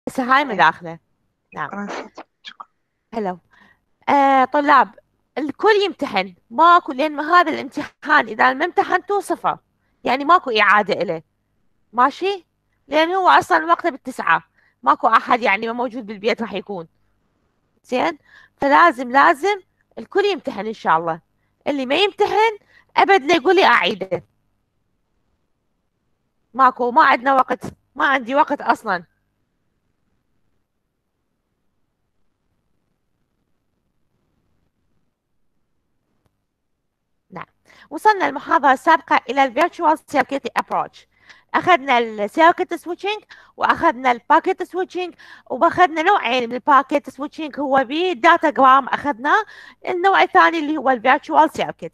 هسه هاي إيه. مداخلة. نعم. شكرا ستي، شكرا. هلو. طلاب، الكل يمتحن، ماكو، لأن هذا الامتحان إذا ما امتحنتوا صفر، يعني ماكو إعادة إله. ماشي. لأن هو أصلا وقته بالتسعة، ماكو أحد يعني موجود بالبيت راح يكون. زين. فلازم الكل يمتحن إن شاء الله. اللي ما يمتحن أبد لا يقول لي أعيده. ماكو، ما عندنا وقت، ما عندي وقت أصلا. نعم. وصلنا المحاضرة السابقة إلى ال Virtual Circuit Approach. أخذنا ال Circuit Switching، وأخذنا ال Packet Switching، وأخذنا نوعين من ال Packet Switching، هو بالداتاجرام أخذنا النوع الثاني اللي هو ال Virtual Circuit.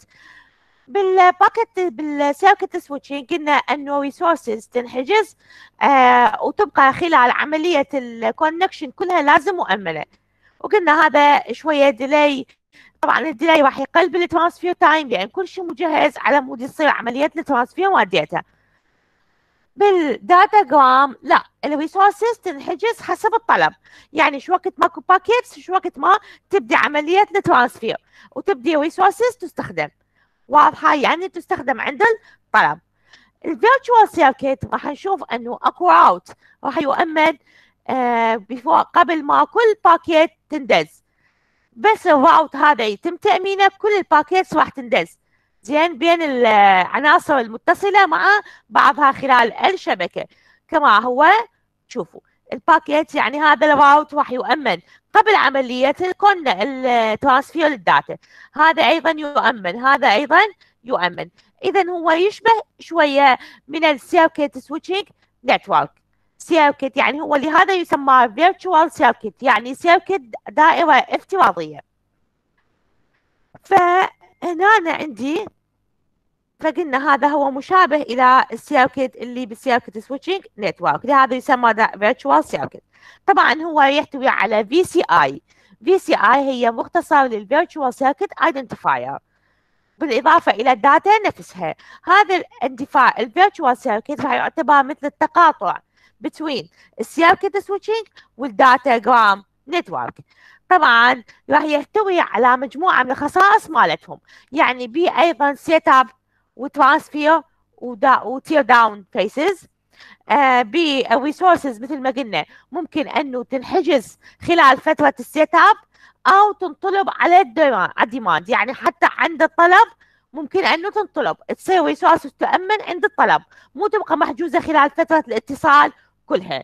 بالسيركت سويتشنج قلنا انه ريسورسز تنحجز وتبقى خلال عملية الكونكشن كلها لازم مؤمنة. وقلنا هذا شوية ديلي. طبعا الديلي راح يقل بالترانسفير تايم لان كل شيء مجهز على مود يصير عملية الترانسفير والداتا. بالداتا جرام لا، الريسورسز تنحجز حسب الطلب. يعني شو وقت ماكو باكيتس، شو وقت ما تبدي عملية الترانسفير وتبدي ريسورسز تستخدم. واضحة، يعني تستخدم عند الطلب. الفيرتشوال سيركت راح نشوف انه اكو راوت راح يؤمن قبل ما كل باكيت تندز. بس الراوت هذا يتم تأمينه، كل الباكيتس راح تندز زين بين العناصر المتصلة مع بعضها خلال الشبكة. كما هو شوفوا الباكيت، يعني هذا الراوت راح يؤمن قبل عملية الترانسفير للداتا. هذا أيضا يؤمن، هذا أيضا يؤمن. إذا هو يشبه شوية من السيركت سويتشنج نتورك. سيركت يعني هو لهذا يسمى virtual circuit، يعني سيركت دائرة افتراضية. فهنا أنا عندي، فقلنا هذا هو مشابه إلى السيركت اللي بالسيركت سويتشنج نتورك، لهذا يسمى virtual circuit. طبعا هو يحتوي على VCI. VCI هي مختصر للفيرتشوال سيركت ايدنتيفاير، بالإضافة إلى الداتا نفسها. هذا الاندفاع الفيرتشوال سيركت راح يعتبر مثل التقاطع between السيركت سويتشنج والداتا جرام نتورك. طبعا راح يحتوي على مجموعة من الخصائص مالتهم، يعني بي أيضا سيت اب وترانسفير وتير داون فيسز. بالريسورسز مثل ما قلنا ممكن انه تنحجز خلال فترة السيت اب او تنطلب على الديماند، يعني حتى عند الطلب ممكن انه تنطلب تصير ريسورسز تؤمن عند الطلب، مو تبقى محجوزة خلال فترة الاتصال كلها.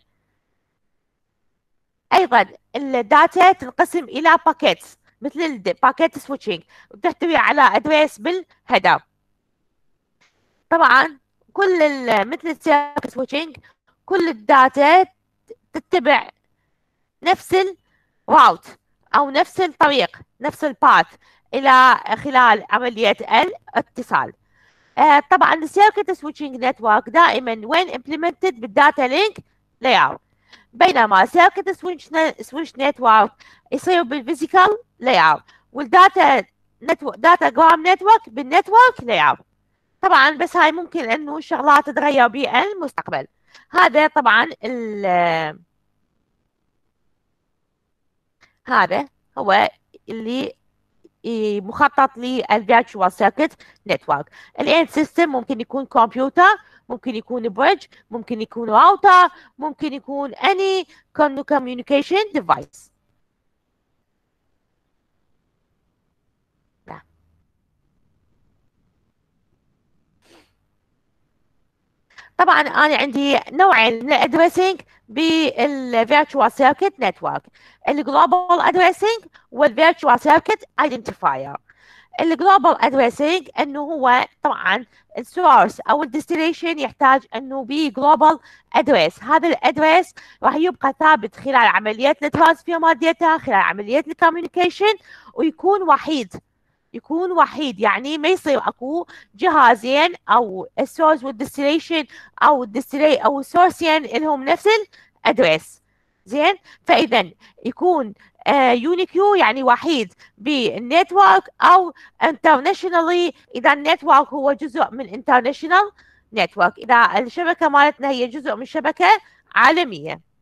ايضا الداتا تنقسم الى باكيتس مثل الباكيت سويتشنج، وتحتوي على ادريس بالهيدر. طبعا مثل السيركت سويتشنج كل الداتا تتبع نفس الراوت او نفس الطريق، نفس الباث الى خلال عملية الاتصال. طبعا السيركت سويتشنج نتورك دائما وين implemented بالداتا لينك لاي، بينما سيركت سويتش نتورك يصير بالفيزيكال لاي، والداتا داتا جرام نتورك بالنتورك لاي. طبعا بس هاي ممكن انه شغلات تتغير بالمستقبل. هذا طبعا هذا هو اللي مخطط للفيرتشوال سيركت نتورك. الاند سيستم ممكن يكون كمبيوتر، ممكن يكون بريدج، ممكن يكون راوتر، ممكن يكون اني communication device. طبعا انا عندي نوعين من الادريسنج بالفيرتشوال سيركت نتورك، الجلوبال ادريسنج والفيرتشوال سيركت ايدنتيفاير. الجلوبال ادريسنج انه هو طبعا السورس او الديستنيشن يحتاج انه بي جلوبال ادريس. هذا الادريس راح يبقى ثابت خلال عمليات الترانسفير مال داتا، خلال عمليات الكوميونيكيشن، ويكون وحيد. يكون وحيد يعني ما يصير اكو جهازين او السورس والديستنيشن او الديستني او السورسين لهم نفس الادريس. زين. فاذا يكون يونيكيو يعني وحيد بالنتورك، او انترناشونالي اذا النتورك هو جزء من انترناشونال نتورك، اذا الشبكه مالتنا هي جزء من شبكه عالميه.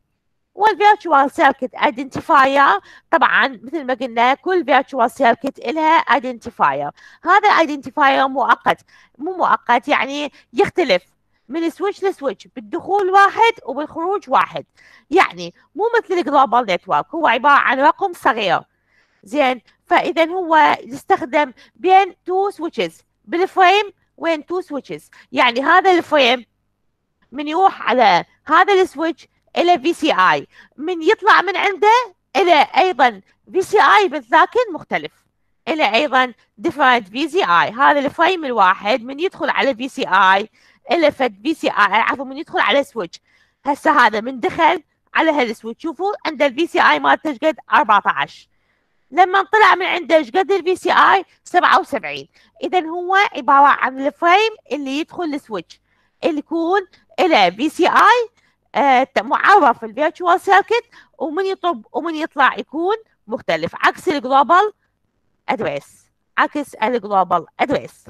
والفيرتشوال سيركت ايدنتيفاير طبعا مثل ما قلنا كل فيرتشوال سيركت لها ايدنتيفاير. هذا الايدنتيفاير مؤقت، مو مؤقت يعني يختلف من سويتش لسويتش، بالدخول واحد وبالخروج واحد، يعني مو مثل الجلوبال نتورك، هو عبارة عن رقم صغير. زين، فاذا هو يستخدم بين تو سويتشز بالفريم، وين تو سويتشز، يعني هذا الفريم من يروح على هذا السويتش الى في سي اي، من يطلع من عنده الى ايضا في سي اي بالذاكر مختلف، الى ايضا ديفرنت في سي اي. هذا الفريم الواحد من يدخل على في سي اي الى فد في سي اي، عفوا من يدخل على سويتش، هسه هذا من دخل على هالسويتش شوفوا عند الفي سي اي مالته ايش قد 14، لما طلع من عنده ايش قد الفي سي اي 77. اذا هو عباره عن الفريم اللي يدخل السويتش اللي يكون الى في سي اي معرف الفيرتشوال سيركت، ومن يطب ومن يطلع يكون مختلف، عكس الجلوبال ادريس، عكس الجلوبال ادريس.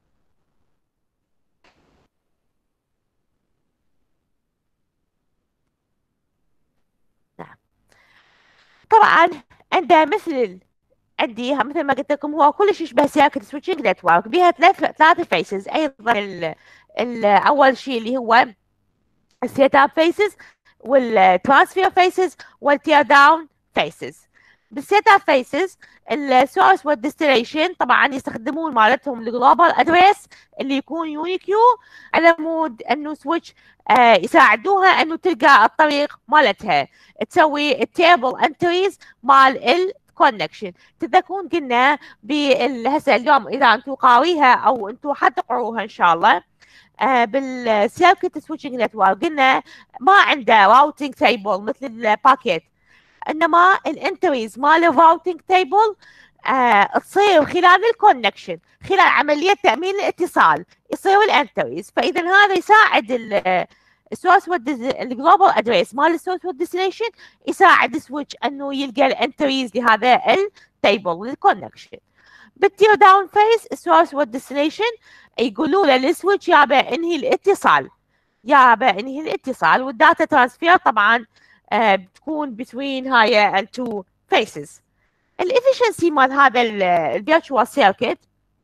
نعم. طبعا عنده عندي مثل ما قلت لكم هو كلش يشبه سيركت سويتشنج نتورك، بها ثلاث فيسز ايضا. اول شيء اللي هو السيت اب فيسز، والترانسفير فيسز، والتير داون فيسز. بالسيت اب فيسز السورس والديستنيشن طبعا يستخدمون مالتهم الجلوبال ادريس اللي يكون يونيكيو، على مود انه سويتش يساعدوها انه تلقى الطريق مالتها، تسوي التيبل انتريز مال الكونكشن. تذكرون قلنا هسه اليوم اذا انتم قاريها او انتم حتقروها ان شاء الله بالسيركت سويتشنج نتورك، قلنا ما عنده راوتنج تيبل مثل الباكيت، انما الانتريز مال الراوتنج تيبل تصير خلال الكونكشن، خلال عمليه تامين الاتصال يصير الانتريز. فاذا هذا يساعد السورس الجلوبال ادريس مال السورس والديستنيشن، يساعد السويتش انه يلقى الانتريز لهذا التيبل للكونكشن. بالتير داون فيس السورس والديستنيشن يقولوا له للسويتش يابا انهي الاتصال، يابا انهي الاتصال، والداتا ترانسفير طبعا بتكون بتوين هاي التو فيسز. الافشنسي مال هذا الفيرتشوال سيركت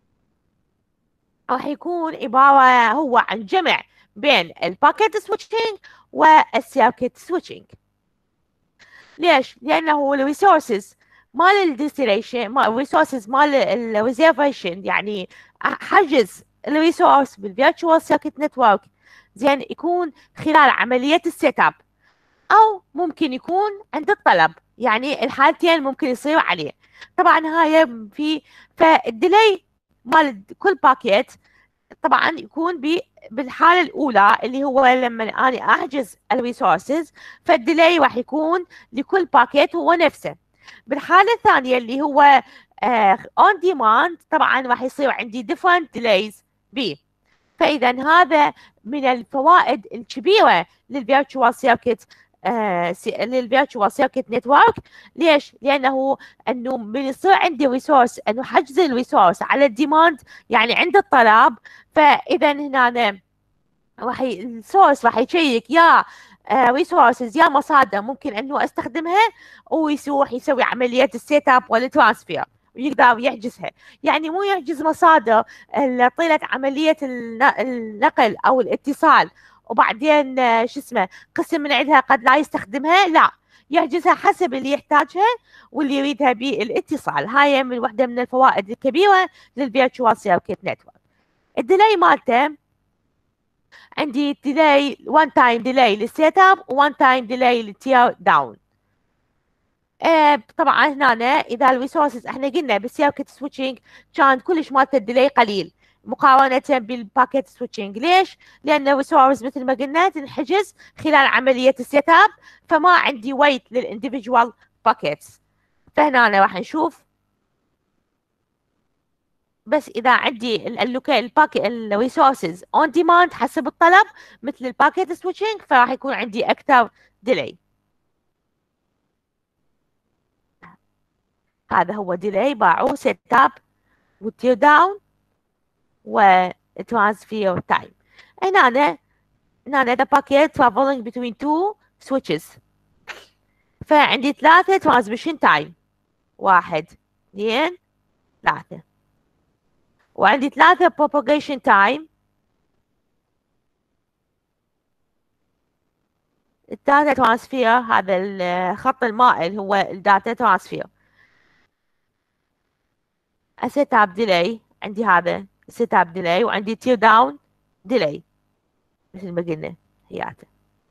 راح يكون عباره هو عن جمع بين الباكيت سويتشنج والسيركت سويتشنج. ليش؟ لانه الريسورسز مال الديستنيشن، مال الريسورسز مال الريزرفيشن، يعني حجز الريسورس بالفيرتشوال سيركت نتورك زين يكون خلال عمليه السيت اب، او ممكن يكون عند الطلب، يعني الحالتين ممكن يصير عليه. طبعا هاي فالديلي مال كل باكيت طبعا يكون بالحالة الأولى اللي هو لما أنا أحجز الريسورسز، فالديلي راح يكون لكل باكيت هو نفسه. بالحالة الثانية اللي هو اون ديماند طبعا راح يصير عندي different delays بيه. فإذا هذا من الفوائد الكبيرة للفيرتشوال سيركت، للفيرتشوال سيركت نتورك. ليش؟ لأنه انه من يصير عندي ريسورس انه حجز الريسورس على الديماند، يعني عند الطلب، فاذا هنا السورس راح يشيك يا ريسورسز يا مصادر ممكن انه استخدمها، ويروح يسوي عمليه السيت اب والترانسفير ويقدر يحجزها. يعني مو يحجز مصادر طيله عمليه النقل او الاتصال وبعدين شو اسمه قسم من عندها قد لا يستخدمها، لا، يحجزها حسب اللي يحتاجها واللي يريدها بالاتصال. هاي من واحده من الفوائد الكبيره للفيرتشوال سيركت نتورك. الديلي مالته عندي ديلي 1 تايم ديلي للسيت اب و1 تايم ديلي للتير داون. طبعا هنا اذا الريسورسز احنا قلنا بالسيركت سويتشنج كان كلش مالته الديلي قليل مقارنة بالباكيت سويتشنج. ليش؟ لأن الريسورس مثل ما قلنا تنحجز خلال عملية السيت اب، فما عندي ويت للانديفيدوال باكيتس. فهنا راح نشوف بس اذا عندي الباكيت الريسورسز اون ديماند حسب الطلب مثل الباكيت سويتشنج، فراح يكون عندي اكثر ديلي. هذا هو ديلي باعوه سيت اب وتير داون وترانسفير تايم. هنا the packet traveling between two switches. فعندي 3 ترانسميشن تايم، 1 2 3، وعندي 3 propagation time، الداتا ترانسفير، هذا الخط المائل هو الداتا ترانسفير. السيت اب ديلي، عندي هذا السيت اب ديلي، وعندي تير داون ديلي مثل ما قلنا هياته.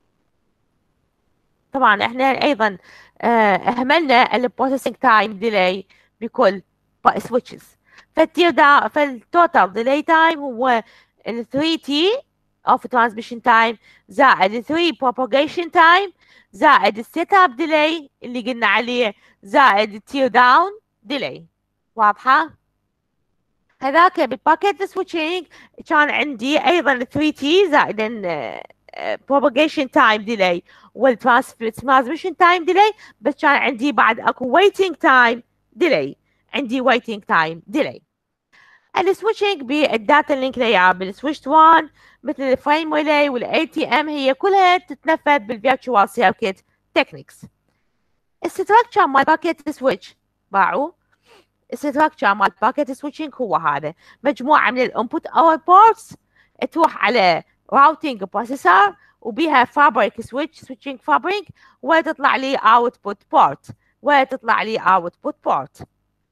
طبعا احنا ايضا اهملنا البروسيسنج تايم ديلي بكل سويتشز. فالتوتال ديلي تايم هو ال 3 تي اوف ترانسميشن تايم زائد 3 propagation تايم زائد السيت اب ديلي اللي قلنا عليه زائد التير داون ديلي. واضحه؟ هذاك بالباكيت سويتشنج كان عندي ايضا 3 تي زائد propagation time delay والtransmission time delay، بس كان عندي بعد اكو waiting time delay، عندي waiting time delay. السويتشنج بالداتا لينك لاير بالسويتش 1 مثل الفريم ريلي والاي تي ام هي كلها تتنفذ بالفيرتشوال سيركت تكنيكس. الستراكشر مال باكيت سويتش باعوا، الستراكشر مال باكيت سويتشنج هو هذا، مجموعه من الانبوت اوت بورتس تروح على راوتينج بروسيسور وبيها فابريك سويتشنج فابريك، وتطلع لي اوتبوت بورت، وتطلع لي اوتبوت بورت.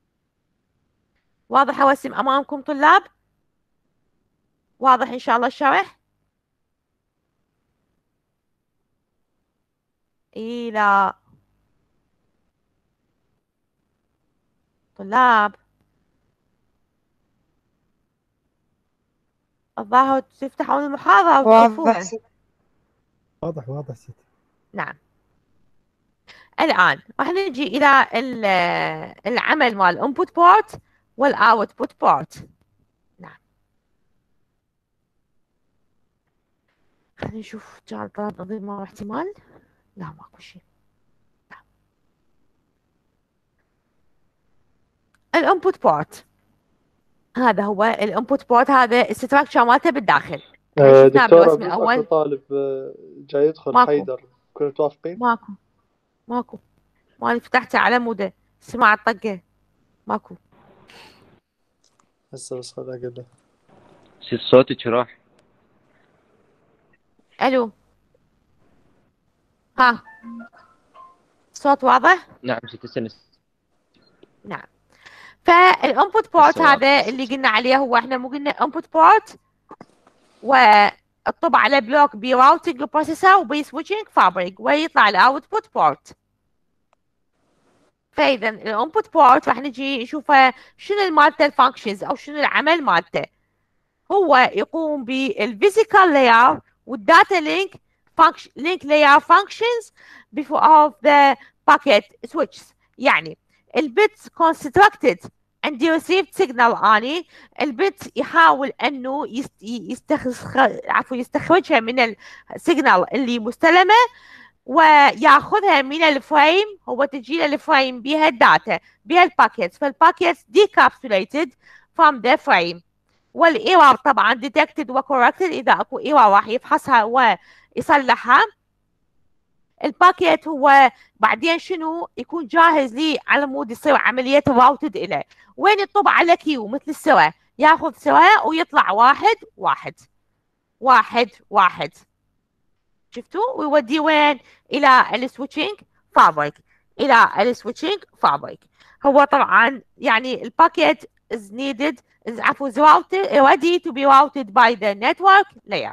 واضح الرسم امامكم طلاب؟ واضح ان شاء الله الشرح؟ اي لا طلاب الظاهر تفتحون المحاضرة وتوقفوها. واضح ست. واضح ست. نعم. الآن راح نجي إلى العمل مال الانبوت بورت والاوتبوت بورت. نعم. خلينا نشوف كان طلب نظير ما احتمال. لا ماكو شيء. الانبوت بورت هذا هو الانبوت بورت، هذا الستراكشر مالته بالداخل. دكتورة أكو طالب جاي يدخل ماكو. حيدر، كنتوا توافقين؟ ماكو ما اللي فتحته على موده سمع الطقه. ماكو. هسه بس خل أقول له. صوتك راح. الو ها صوت واضح؟ نعم ست. نعم. فالانبوت بورت هذا اللي قلنا عليه هو احنا مو قلنا انبوت بورت والطبع على بلوك براوتنج بروسيسور وبسويتشنج فابريك ويطلع الاوتبوت بورت. فاذا الانبوت بورت راح نجي نشوفه شنو مالته الفانكشنز او شنو العمل مالته. هو يقوم بالفيزيكال لاير والداتا لينك لاير فانكشنز before of the packet switches. يعني البيتس constructed عندي received signal اني البيت يحاول انه يستخرجها من السيجنال اللي مستلمه وياخذها من الفريم. هو تجي له الفريم بها الداتا بها الباكيتس، فالباكيتس decapsulated from the frame، والايرور طبعا detected وcorrected، اذا اكو ايرور راح يفحصها ويصلحها. الباكيت هو بعدين شنو يكون جاهز لي على مود يصير عمليه راوتد اليه، وين يطب على كيو مثل السوا، ياخذ سوا ويطلع واحد واحد واحد واحد، شفتوا؟ ويوديه وين؟ الى السويتشنج فابريك، الى السويتشنج فابريك. هو طبعا يعني الباكيت is needed عفوا ready to be routed by the network layer.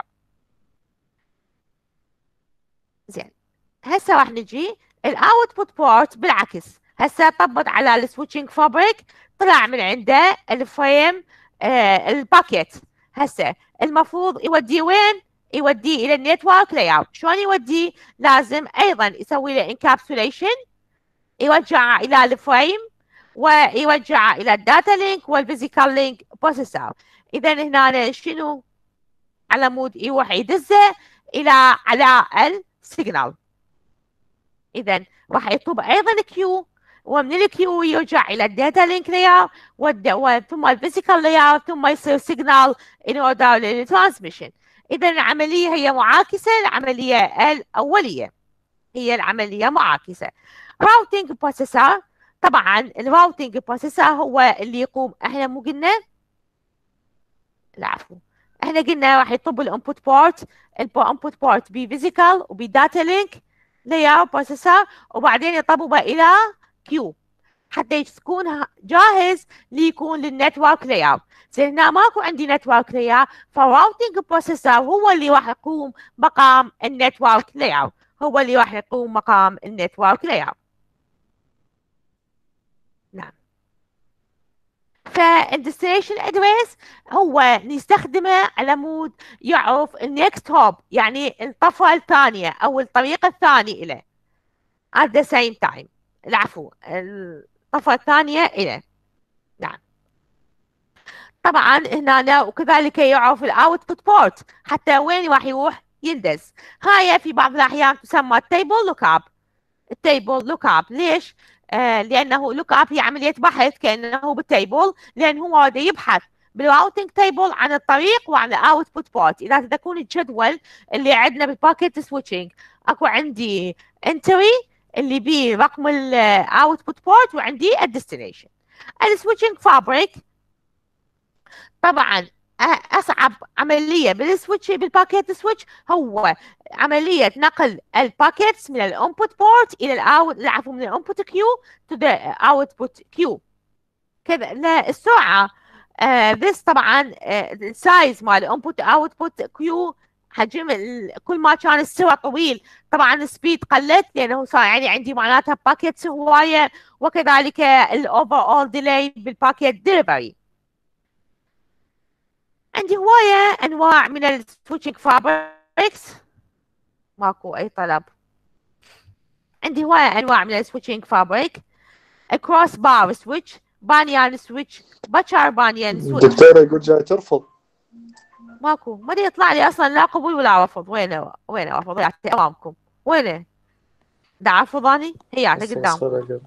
زين هسه راح نجي الاوتبوت بورت بالعكس، هسه طبت على السويتشنج فابريك طلع من عنده الفريم الباكيت. هسه المفروض يوديه وين؟ يوديه الى النتورك لاي اوت. شلون يوديه؟ لازم ايضا يسوي له انكابسوليشن، يرجعه الى الفريم ويرجعه الى الداتا لينك والفيزيكال لينك بروسيسور. اذا هنا شنو على مود يروح يدزه الى على السيجنال. اذا راح يطلب ايضا كيو، ومن الكيو يرجع الى الداتا لينك لاير ثم الفيزيكال لاير ثم يصير سيجنال ان اوردر للترانسميشن. اذا العمليه هي معاكسه للعمليه الاوليه. هي العملية معاكسة. راوتينج بروسيسور، طبعا الراوتينج بروسيسور هو اللي يقوم، احنا مو قلنا، العفو، احنا قلنا راح يطب الانبوت بورت، الانبوت بورت بفيزيكال وبداتا لينك لاير بروسيسور، وبعدين يطببه الى كيو حتى يكون جاهز ليكون للنتورك لاير. زين هنا ماكو عندي نتورك لاير، فالراوتينج بروسيسور هو اللي راح يقوم مقام النتورك لاير، هو اللي راح يقوم مقام النتورك لاير. نعم. فالديستنيشن ادريس هو نستخدمه على مود يعرف النكست هوب، يعني الطفرة الثانية او الطريقة الثانية إليه at the same time، العفو، الطفرة الثانية إليه. نعم. طبعا هنا وكذلك يعرف الاوتبوت بورت حتى وين راح يروح يندز. هاي في بعض الاحيان تسمى التيبل لوك اب. التيبل لوك اب ليش؟ لانه لوك اب هي عمليه بحث كانه بالتيبل، لان هو بده يبحث بالراوتنج تيبل عن الطريق وعن الاوتبوت بورت. اذا تكون الجدول اللي عندنا بالباكيت سويتشنج اكو عندي انتري اللي بيه رقم الاوتبوت بورت وعندي الديستنيشن. السويتشنج فابريك طبعا اصعب عمليه بالسويتش بالباكيت سويتش هو عمليه نقل الباكيتس من الانبوت بورت الى العفو من الانبوت كيو تو ذا اوتبوت كيو كذا. السرعه this طبعا السايز مال الانبوت اوتبوت كيو، حجم كل ما كان السرعه طويل طبعا السبيد قلت لانه صار يعني عندي معناتها باكيتس هوايه، وكذلك الاوفر اول ديلي بالباكيت ديليفري. عندي هواية أنواع من السويتشنج فابريكس، ماكو أي طلب. عندي هواية أنواع من السويتشنج فابريك، كروس بار سويتش، بانيان سويتش، بشر بانيان سويتش. الدكتورة يقول جاي ترفض. ماكو، ما يطلع لي أصلا لا قبول ولا رفض. وينه رفض أمامكم؟ وينه؟ دا رفضاني؟ هي قدام.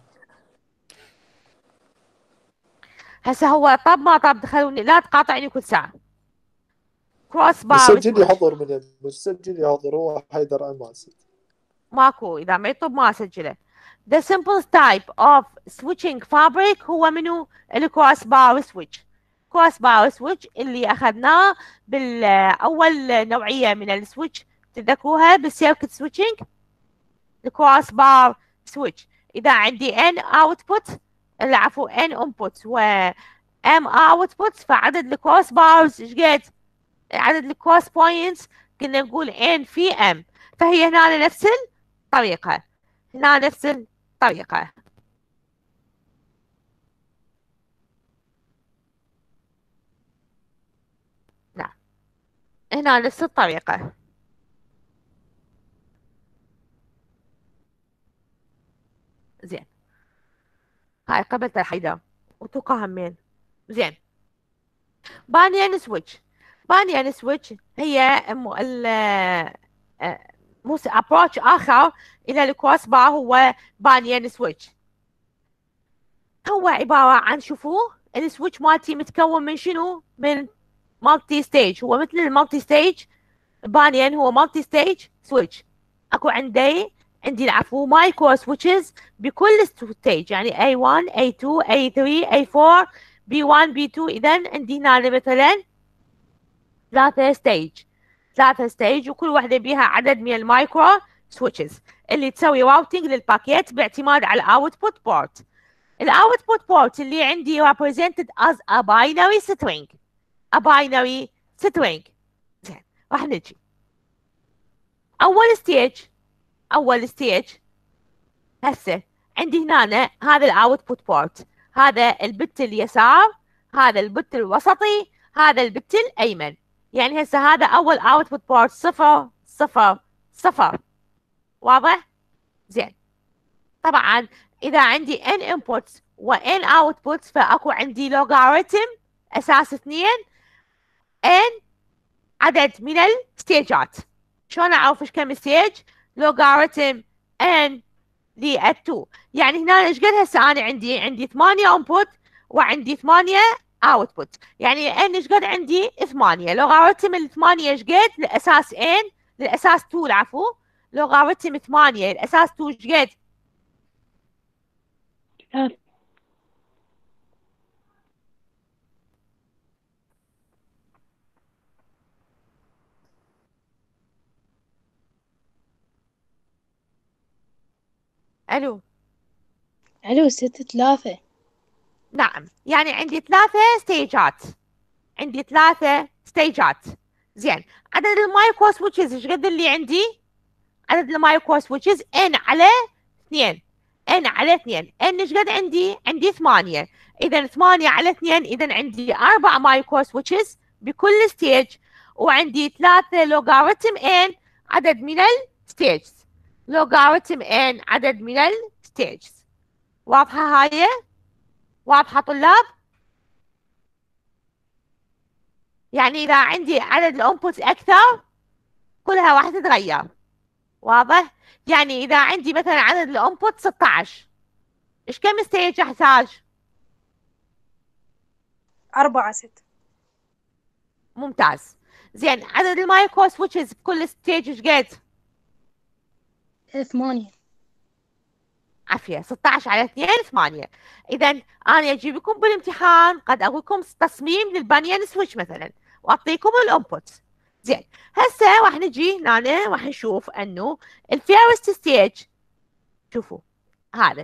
هسه هو طب ما طب دخلوني، لا تقاطعني كل ساعة. كروس بار مسجل يحضر من المسجل يحضر، هو حيدر أماسد. ماكو، إذا ما يطب ما أسجله. The simplest type of switching fabric هو منو؟ الكروس بار سويتش. كروس بار سويتش اللي أخذناه بالأول نوعية من السويتش، تذكروها بالسيركت سويتشنج، الكروس بار سويتش. إذا عندي N output، العفو N inputs و M outputs، فعدد الكروس بارز ايش قد؟ عدد الكروس بوينتس كنا نقول N في M، فهي هنا نفس الطريقة، هنا نفس الطريقة. نعم، هنا نفس الطريقة. زين، هاي قبل الحيدة وتوقع همين. زين، بانيان سويتش. بانيان سويتش هي ابروتش اخر الى الكروس بار، هو بانيان سويتش. هو عبارة عن، شوفوه السويتش مالتي متكون من شنو؟ من مالتي ستيج، هو مثل المالتي ستيج. بانيان هو مالتي ستيج سويتش. اكو عندي العفو مايكرو سويتشز بكل ستيج، يعني A1 A2 A3 A4 B1 B2. اذا عندي هنا مثلا ثلاثة ستيج وكل واحدة بيها عدد من المايكرو سويتشز اللي تسوي راوتينج للباكيت باعتماد على الاوتبوت بورت. الاوتبوت بورت اللي عندي represented as a binary string. a binary string. زين، راح نجي اول ستيج هسه عندي هنا هذا الاوتبوت بورت، هذا البت اليسار، هذا البت الوسطي، هذا البت الايمن. يعني هسه هذا اول اوتبوت بورت 0 0 0. واضح؟ زين، طبعا اذا عندي n inputs و n outputs فاكو عندي لوغاريتم اساس 2 n عدد من الستيجات. شلون اعرف ايش كم ستيج؟ لوغاريتم n ل2. يعني هنا ايش قد هسه انا عندي 8 انبوت وعندي 8 اوتبوت، يعني n ايش قد عندي؟ 8. لوغاريتم ال8 ايش قد؟ لاساس n للاساس 2 العفو، لوغاريتم 8 الأساس 2 ايش قد؟ 3. ألو. ألو 6 3. نعم، يعني عندي 3 ستيجات. عندي 3 ستيجات. زين، عدد المايكرو سويتشز ايش قد اللي عندي؟ عدد المايكرو سويتشز n على 2. n على 2. n ايش قد عندي؟ عندي 8. اذا 8 على 2، اذا عندي 4 مايكرو سويتشز بكل ستيج، وعندي 3 لوغاريتم n عدد من الستيجز. لوغاريتم n عدد من الستيجز. واضحة هاي؟ واضحة طلاب؟ يعني إذا عندي عدد الأنبوت أكثر كلها راح تتغير. واضح؟ يعني إذا عندي مثلا عدد الأنبوت 16، إيش كم ستيج أحتاج؟ 4 6. ممتاز. زين، عدد المايكرو سويتشز بكل ستيج إيش قد؟ 8. عافية. 16 على 2 8. إذا أنا أجيب لكم بالامتحان قد أقول لكم تصميم للبانيان سويتش مثلا، وأعطيكم الأنبوت. زين، هسه راح نجي هنا راح نشوف أنه الفيرست ستيج. شوفوا هذا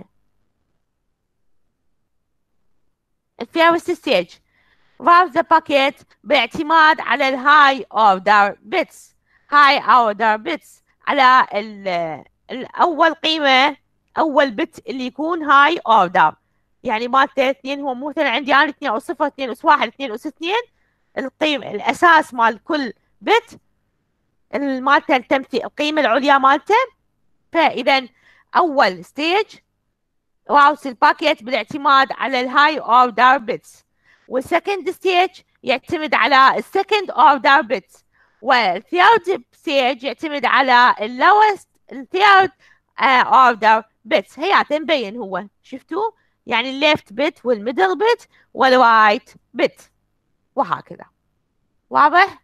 الفيرست ستيج route the packet باعتماد على الهاي اوردر بيتس. هاي اوردر بيتس على الأول قيمة، أول بت اللي يكون هاي اوردر، يعني مالته 2. هو مثلا عندي أنا 2 أو 0 2 أس 1 2 أس 2. القيمة الأساس مال كل بت مالته القيمة العليا مالته. فإذا أول ستيج راوس الباكيت بالاعتماد على الهاي اوردر بيتس، والسكند ستيج يعتمد على السكند اوردر بيتس، والثيرد ستيج يعتمد على اللوست الثيرد اوردر بيتس. هياته مبين هو، شفتوا؟ يعني الليفت بت والميدل بت والرايت بت، وهكذا. واضح؟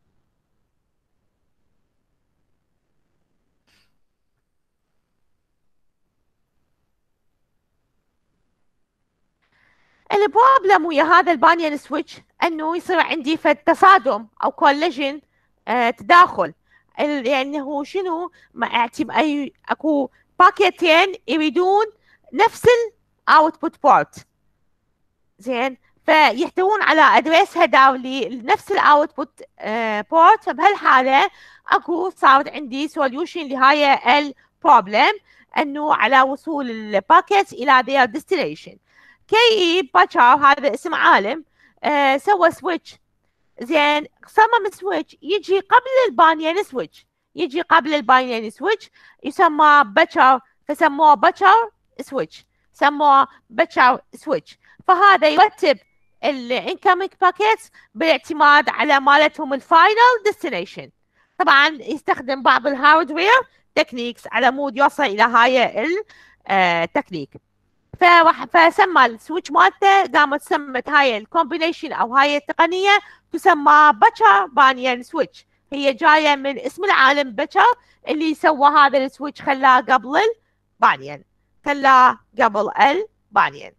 البروبلم ويا هذا البانيان سويتش انه يصير عندي فد تصادم او كوليجن، تداخل. يعني هو شنو؟ اكو باكيتين يريدون نفس الاوتبوت بورت. زين، فيحتوون على ادريس هيدر لنفس الاوتبوت بورت. فبهالحاله اكو صارت عندي سوليوشن لهاي البروبلم، انه على وصول الباكيت الى their destination. كي باتشر هذا اسم عالم سوى سويتش. زين، صمم سويتش يجي قبل البانيان سويتش، يجي قبل الباينري سويتش، يسمى باتشر، فسموه باتشر سويتش، سموه باتشر سويتش. فهذا يرتب الانكمينج باكيتس بالاعتماد على مالتهم الفاينل ديستنيشن. طبعا يستخدم بعض الهاردوير تكنيكس على مود يوصل الى هاي التكنيك. فسمى السويتش مالته، قامت سمت هاي الكومبينيشن او هاي التقنيه تسمى باتشر بانيان سويتش. هي جايه من اسم العالم باتشر اللي سوى هذا السويتش، خلاه قبل البانيان، خلاه قبل البانيان.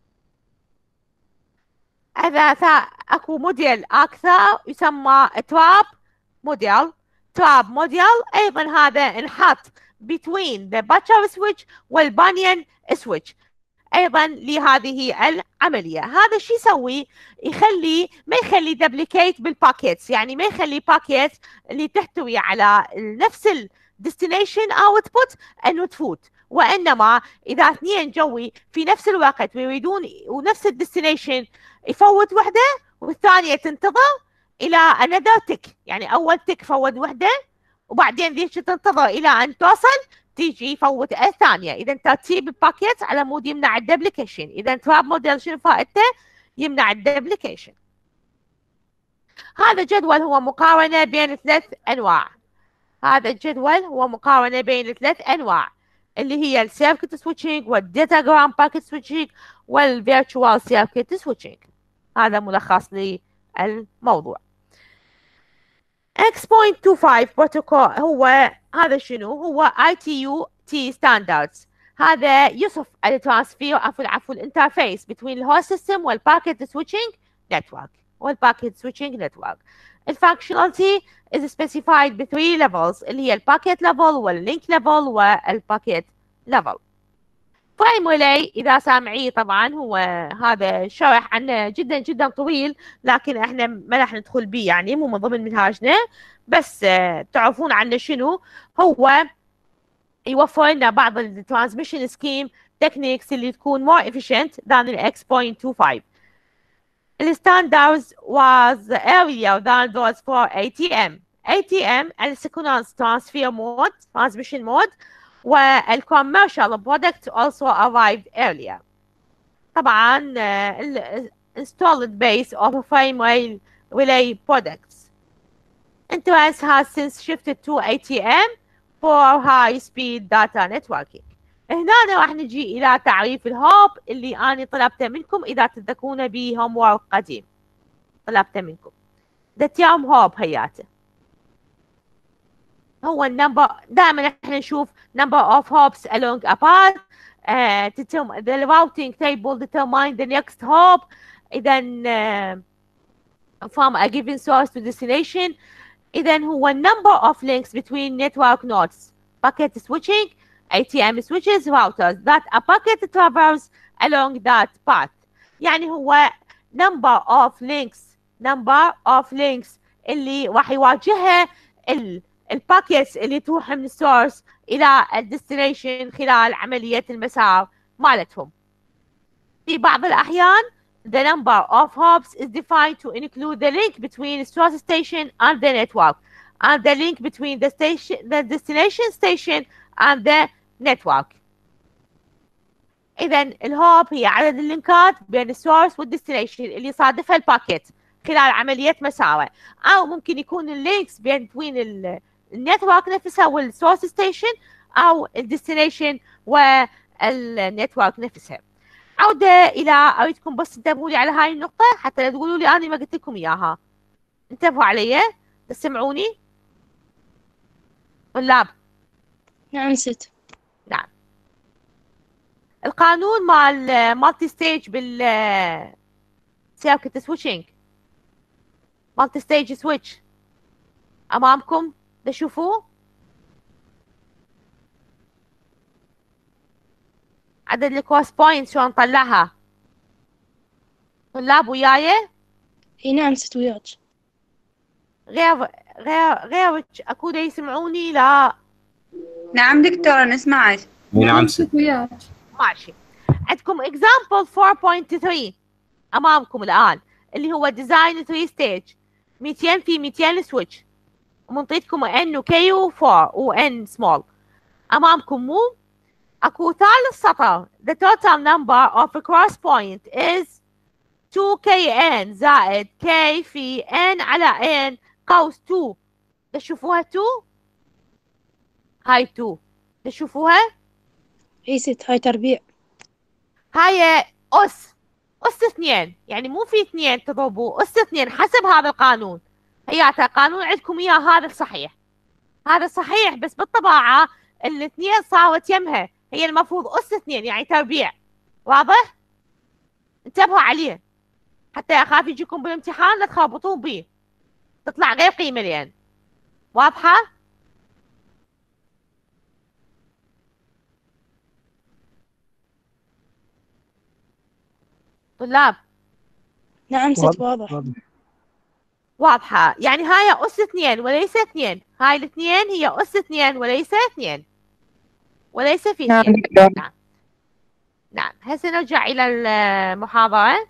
اذا اكو موديل اكثر يسمى تراب موديل. تراب موديل ايضا هذا انحط between the butcher switch والبانيان switch ايضا لهذه العمليه. هذا شو يسوي؟ ما يخلي دبليكيت بالباكيتس، يعني ما يخلي باكيت اللي تحتوي على نفس الديستنيشن اوتبوت انه تفوت، وانما اذا اثنين جوي في نفس الوقت ويريدون ونفس الديستنيشن، يفوت وحده والثانيه تنتظر الى انذر تك، يعني اول تك فوت وحده وبعدين ذيك تنتظر الى ان توصل تيجي يفوت الثانيه. اذا ترتيب الباكيت على مود يمنع الدبليكيشن. اذا تراب موديل شنو فائدته؟ يمنع الدبليكيشن. هذا جدول هو مقارنه بين 3 انواع. هذا الجدول هو مقارنه بين 3 انواع اللي هي السيركت سويتشنج والديتاجرام باكيت سويتشنج والفيرتشوال سيركت سويتشنج. هذا ملخص للموضوع. X.25 بروتوكول هو هذا شنو؟ هو ITU-T standards. هذا يصف الترانسفير عفوا الانترفيس between الهوست سيستم والباكيت سويتشنج نتورك والباكيت سويتشنج نتورك. الفانكشناليتي is specified ب 3 levels اللي هي الباكيت ليفل واللينك ليفل والباكيت ليفل. فريم ريلي إذا سامعيه طبعا هو هذا شرح عنه جدا جدا طويل، لكن احنا ما راح ندخل به يعني مو من ضمن منهاجنا، بس تعرفون عنه شنو هو. يوفر لنا بعض الترانسميشن سكيم تكنيكس اللي تكون more efficient than the X.25. The standards was earlier than those for ATM. ATM Asynchronous Transfer Mode, Transmission Mode, والcommercial product also arrived earlier. طبعا installed base of frame relay products. Interest has since shifted to ATM for high speed data networking. هنا راح نجي إلى تعريف الهوب اللي أنا طلبته منكم إذا تتذكرون به هوم وورك قديم. طلبته منكم. The term hop هياته. هو النمبر دائما احنا نشوف number of hops along a path. The routing table determine the next hop. إذا from a given source to destination. إذا هو number of links between network nodes. Packet switching, ATM switches, routers that a packet travels along that path. يعني هو number of links اللي راح يواجهها الباكيتس اللي تروح من السورس إلى الديستنيشن خلال عملية المسار مالتهم. في بعض الأحيان the number of hops is defined to include the link between the source station and the network and the link between the destination station and the network. إذا الهوب هي عدد اللينكات بين السورس والديستنيشن اللي يصادفها الباكيت خلال عملية مساره، أو ممكن يكون اللينكس بين النتورك نفسها والسورس ستيشن أو الديستنيشن والنتورك نفسها. عودة إلى أريدكم بس تنتبهوا لي على هاي النقطة حتى لا تقولوا لي أنا ما قلت لكم إياها. انتبهوا علي، تسمعوني؟ طلاب؟ نعم ست. نعم. القانون مال مالتي ستيج بال سيركت سويتشنج، مالتي ستيج سويتش أمامكم تشوفوه؟ عدد الكروس بوينت شلون نطلعها؟ طلاب وياي؟ اي نعم ست وياك. غيرك اكو دا يسمعوني؟ لا. نعم دكتورة نسمعك. نعم ست وياك. ماشي. عندكم example 4.3 امامكم الان اللي هو ديزاين 3 ستيج 200 في 200 سويتش، ومنطيتكم ان وكيو 4 وان سمول امامكم مو؟ اكو ثالث سطر the total number of cross point is 2kn زائد k في n على n قوس 2. تشوفوها 2؟ هاي 2 تشوفوها؟ اي ست هاي تربيع. هاي أس 2 يعني مو في 2 تضربوا أس 2 حسب هذا القانون. هياتا قانون عندكم إياه هذا الصحيح، هذا صحيح، بس بالطباعة الاثنين صارت يمها، هي المفروض أس 2 يعني تربيع. واضح؟ انتبهوا عليه حتى أخاف يجيكم بالامتحان لا تخربطون بيه تطلع غير قيمة لين. واضحة؟ طلاب؟ نعم ست واضح. واضحة، يعني هاي أس 2 وليس 2، هاي الاثنين هي أس 2 وليس 2 وليس في 2. نعم نعم. هسه نرجع إلى المحاضرة.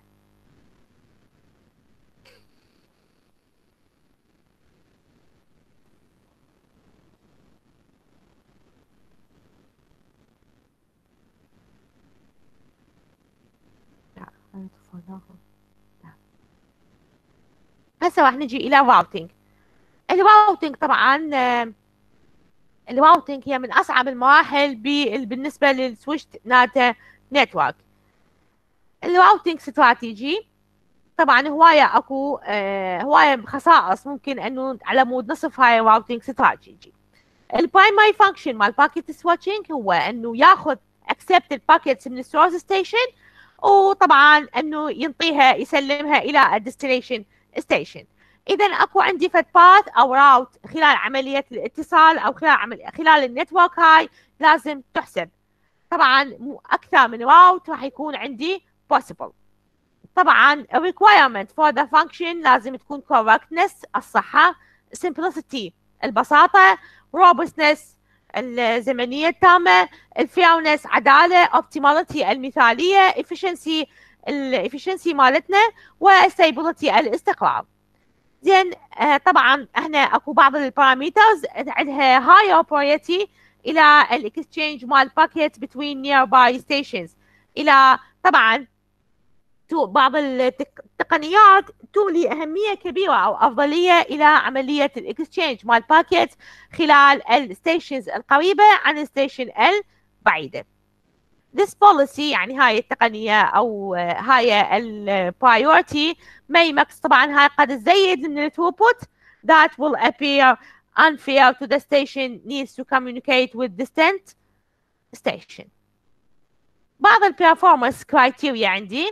هسه راح نجي إلى الراوتينج. الراوتينج طبعا الراوتينج هي من أصعب المراحل بالنسبة للسويتش داتا نتورك. الراوتينج استراتيجي طبعا هواية اكو هواية خصائص ممكن انه على مود نصف هاي الراوتينج استراتيجي. البرايمري فانكشن مال باكيت سويتشنج هو انه ياخذ accept الباكيتس من السورس ستيشن، وطبعا انه ينطيها يسلمها الى الديستنيشن ستيشن. اذا اكو عندي فد باث او راوت خلال عمليه الاتصال او خلال النتورك هاي لازم تحسب. طبعا اكثر من راوت راح يكون عندي possible. طبعا requirement for the function لازم تكون correctness الصحه، simplicity البساطه، robustness الزمنيه التامه، الفيرنس عداله، optimality المثاليه، efficiency الافشنسي مالتنا، وستابيليتي الاستقرار. زين طبعا احنا اكو بعض البارامترز عندها higher priority الى الاكسشينج مال باكيت between nearby stations، الى طبعا بعض التقنيات تولي أهمية كبيرة أو أفضلية إلى عملية الإكسشينج مال باكيت خلال الستيشنز القريبة عن الستيشن البعيدة. This policy يعني هاي التقنية أو هاي البرايورتي may طبعا هاي قد تزيد من الثروبوت that will appear unfair to the station needs to communicate with distant station. بعض البرفورمانس كرايتيريا عندي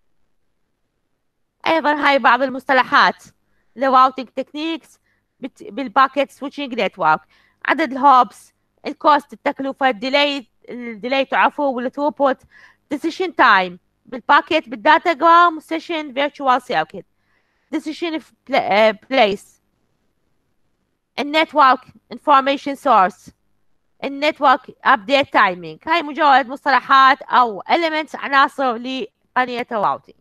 ايضا هاي بعض المصطلحات لراوتينج تكنيكس بالباكيت سويتشنج نتورك: عدد الهوبس، الكوست التكلفه، الديلي تعرفوه والثروبوت، ديسيشن تايم بالباكيت بالداتا جرام سيشن فيرتشوال سيركت، ديسيشن بليس، النتورك انفورميشن سورس، النتورك ابديت تايمينج. هاي مجرد مصطلحات او elements عناصر لتقنيه الراوتينج.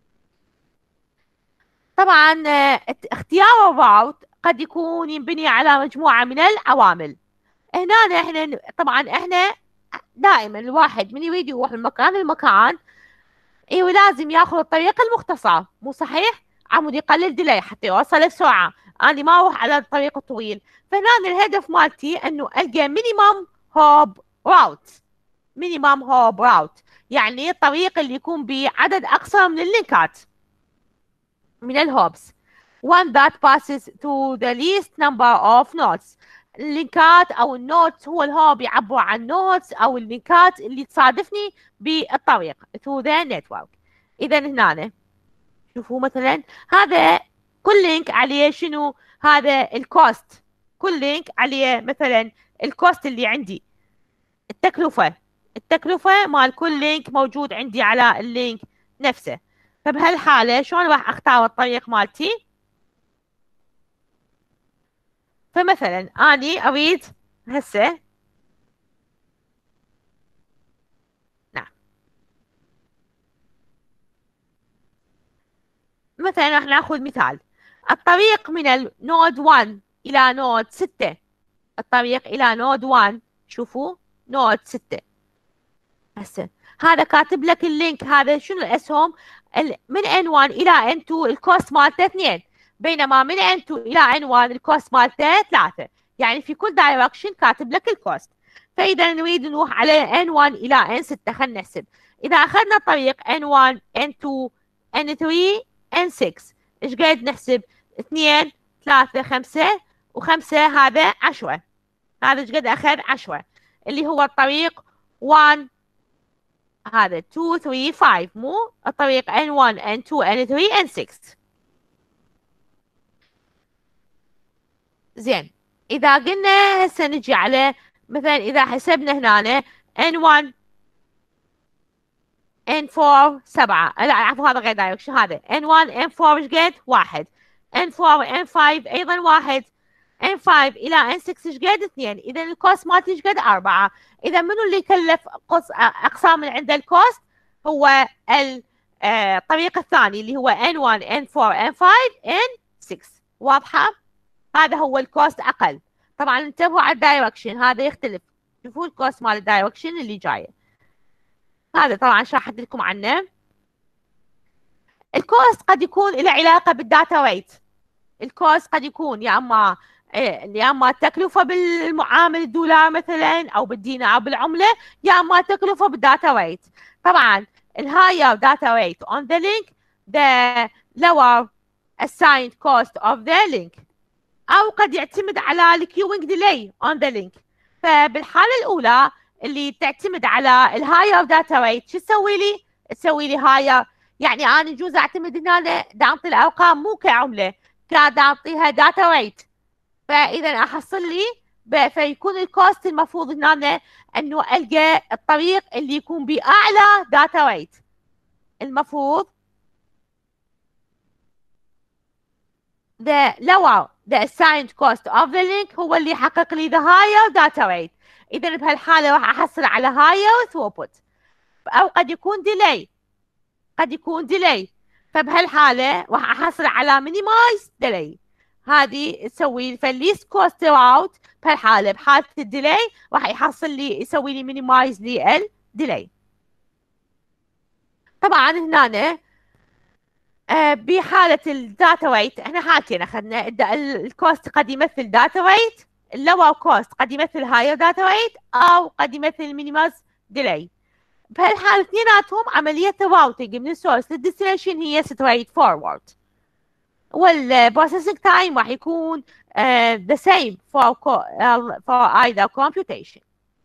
طبعا اختيار الراوت قد يكون ينبني على مجموعة من العوامل. هنا احنا دائما الواحد من يريد يروح من مكان لمكان لازم ياخذ الطريق المختصر، مو صحيح؟ عمود يقلل ديلي حتى يوصل بسرعة، انا ما اروح على الطريق الطويل. فهنا الهدف مالتي انه القى مينيمم هوب راوت. مينيمم هوب راوت يعني الطريق اللي يكون بعدد اقصى من اللينكات من الهوبس. one that passes to the least number of nodes. اللينكات او النودز هو الهوب يعبر عن نودز او اللينكات اللي تصادفني بالطريق through the network. اذا هنا شوفوا مثلا هذا كل لينك عليه شنو؟ هذا الكوست. كل لينك عليه مثلا الكوست اللي عندي التكلفة مال كل لينك موجود عندي على اللينك نفسه. فبهالحالة شلون راح اختار الطريق مالتي؟ فمثلا اني اريد هسه مثلا راح ناخذ مثال الطريق من النود 1 الى نود 6. الطريق الى نود 1 شوفوا نود 6 هسه هذا كاتب لك اللينك هذا شنو الاسهم من N1 الى N2 الكوست مالته 2، بينما من N2 الى N1 الكوست مالته 3. يعني في كل دايركشن كاتب لك الكوست. فاذا نريد نروح على N1 الى N6 خلينا نحسب. اذا اخذنا طريق N1 N2 N3 N6 ايش قاعد نحسب؟ 2 3 5 و5 هذا 10. هذا ايش قد اخذ؟ 10 اللي هو الطريق 1 هذا 2 3 5 مو الطريق N1 N2 N3 N6. زين اذا قلنا هسه نجي على مثلا اذا حسبنا هنا N1 N4 7 لا عفوا هذا غير دايركشن. هذا N1 N4 ايش قد؟ 1 N4 N5 ايضا 1 N5 الى N6 ايش قد؟ 2. اذا الكوست مالتي ايش قد؟ 4. اذا منو اللي يكلف اقصى من عند الكوست؟ هو الطريق الثاني اللي هو N1 N4 N5 N6. واضحه؟ هذا هو الكوست اقل. طبعا انتبهوا على الدايركشن هذا يختلف. شوفوا الكوست مال الدايركشن اللي جايه. هذا طبعا شرحت لكم عنه. الكوست قد يكون له علاقه بالداتا ريت. الكوست قد يكون يا اما التكلفه بالمعامل الدولار مثلا او بالدينار بالعمله، يا اما التكلفه بالداتا ريت. طبعا الهاير داتا ريت on the link the lower assigned cost of the link، أو قد يعتمد على ال queuing delay on the link. فبالحالة الأولى اللي تعتمد على ال higher data rate شو تسوي لي؟ تسوي لي higher، يعني أنا يجوز أعتمد هنا دا أعطي الأرقام مو كعملة، دا أعطيها data rate، فإذا أحصل لي فيكون الكوست المفروض هنا أنه ألقى الطريق اللي يكون بأعلى data rate. المفروض the lower the assigned cost of the link هو اللي يحقق لي the higher data rate. إذا بهالحالة راح أحصل على higher throughput، أو قد يكون delay، قد يكون delay، فبهالحالة راح أحصل على minimize delay. هذه تسوي فالleast cost route بهالحالة بحالة الديلي راح يحصل لي يسوي لي minimize للديلي. طبعا هنا بحالة الداتا ريت احنا حاكينا اخذنا الكوست قد يمثل داتا ريت، اللور كوست قد يمثل هاير داتا ريت، او قد يمثل مينيمايز ديلي. بهالحالة اثنيناتهم عملية الراوتنج من السورس للديستنيشن هي ستريت فورورد، والبروسيسنج تايم راح يكون the same for either computation.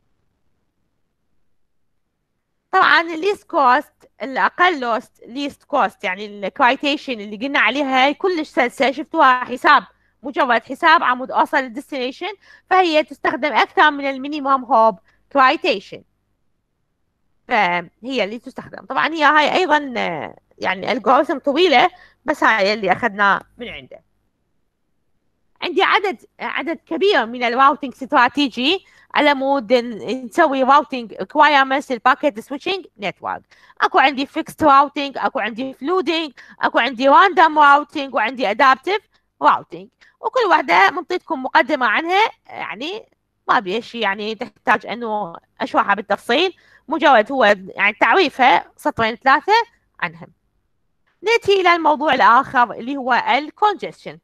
طبعا الليست كوست الاقل ليست كوست يعني الكرايتيشن اللي قلنا عليها هي كلش سلسه، شفتوها حساب مجرد حساب عمود اوصل للديستنيشن، فهي تستخدم اكثر من المينيموم هوب كرايتيشن، فهي اللي تستخدم. طبعا هاي ايضا يعني الجوريثم طويله، بس هاي اللي اخذناه من عنده. عندي عدد كبير من الراوتنج استراتيجي على مود نسوي راوتنج requirements للباكيت سويتشنج نتورك. اكو عندي فيكست راوتنج، اكو عندي فلودنج، اكو عندي راندوم راوتنج، وعندي ادابتيف راوتنج، وكل واحده منطيتكم مقدمه عنها، يعني ما بيها شيء يعني تحتاج انه اشرحها بالتفصيل، مجرد هو يعني تعريفها سطرين ثلاثه عنهم. نأتي الى الموضوع الاخر اللي هو الكونجستشن.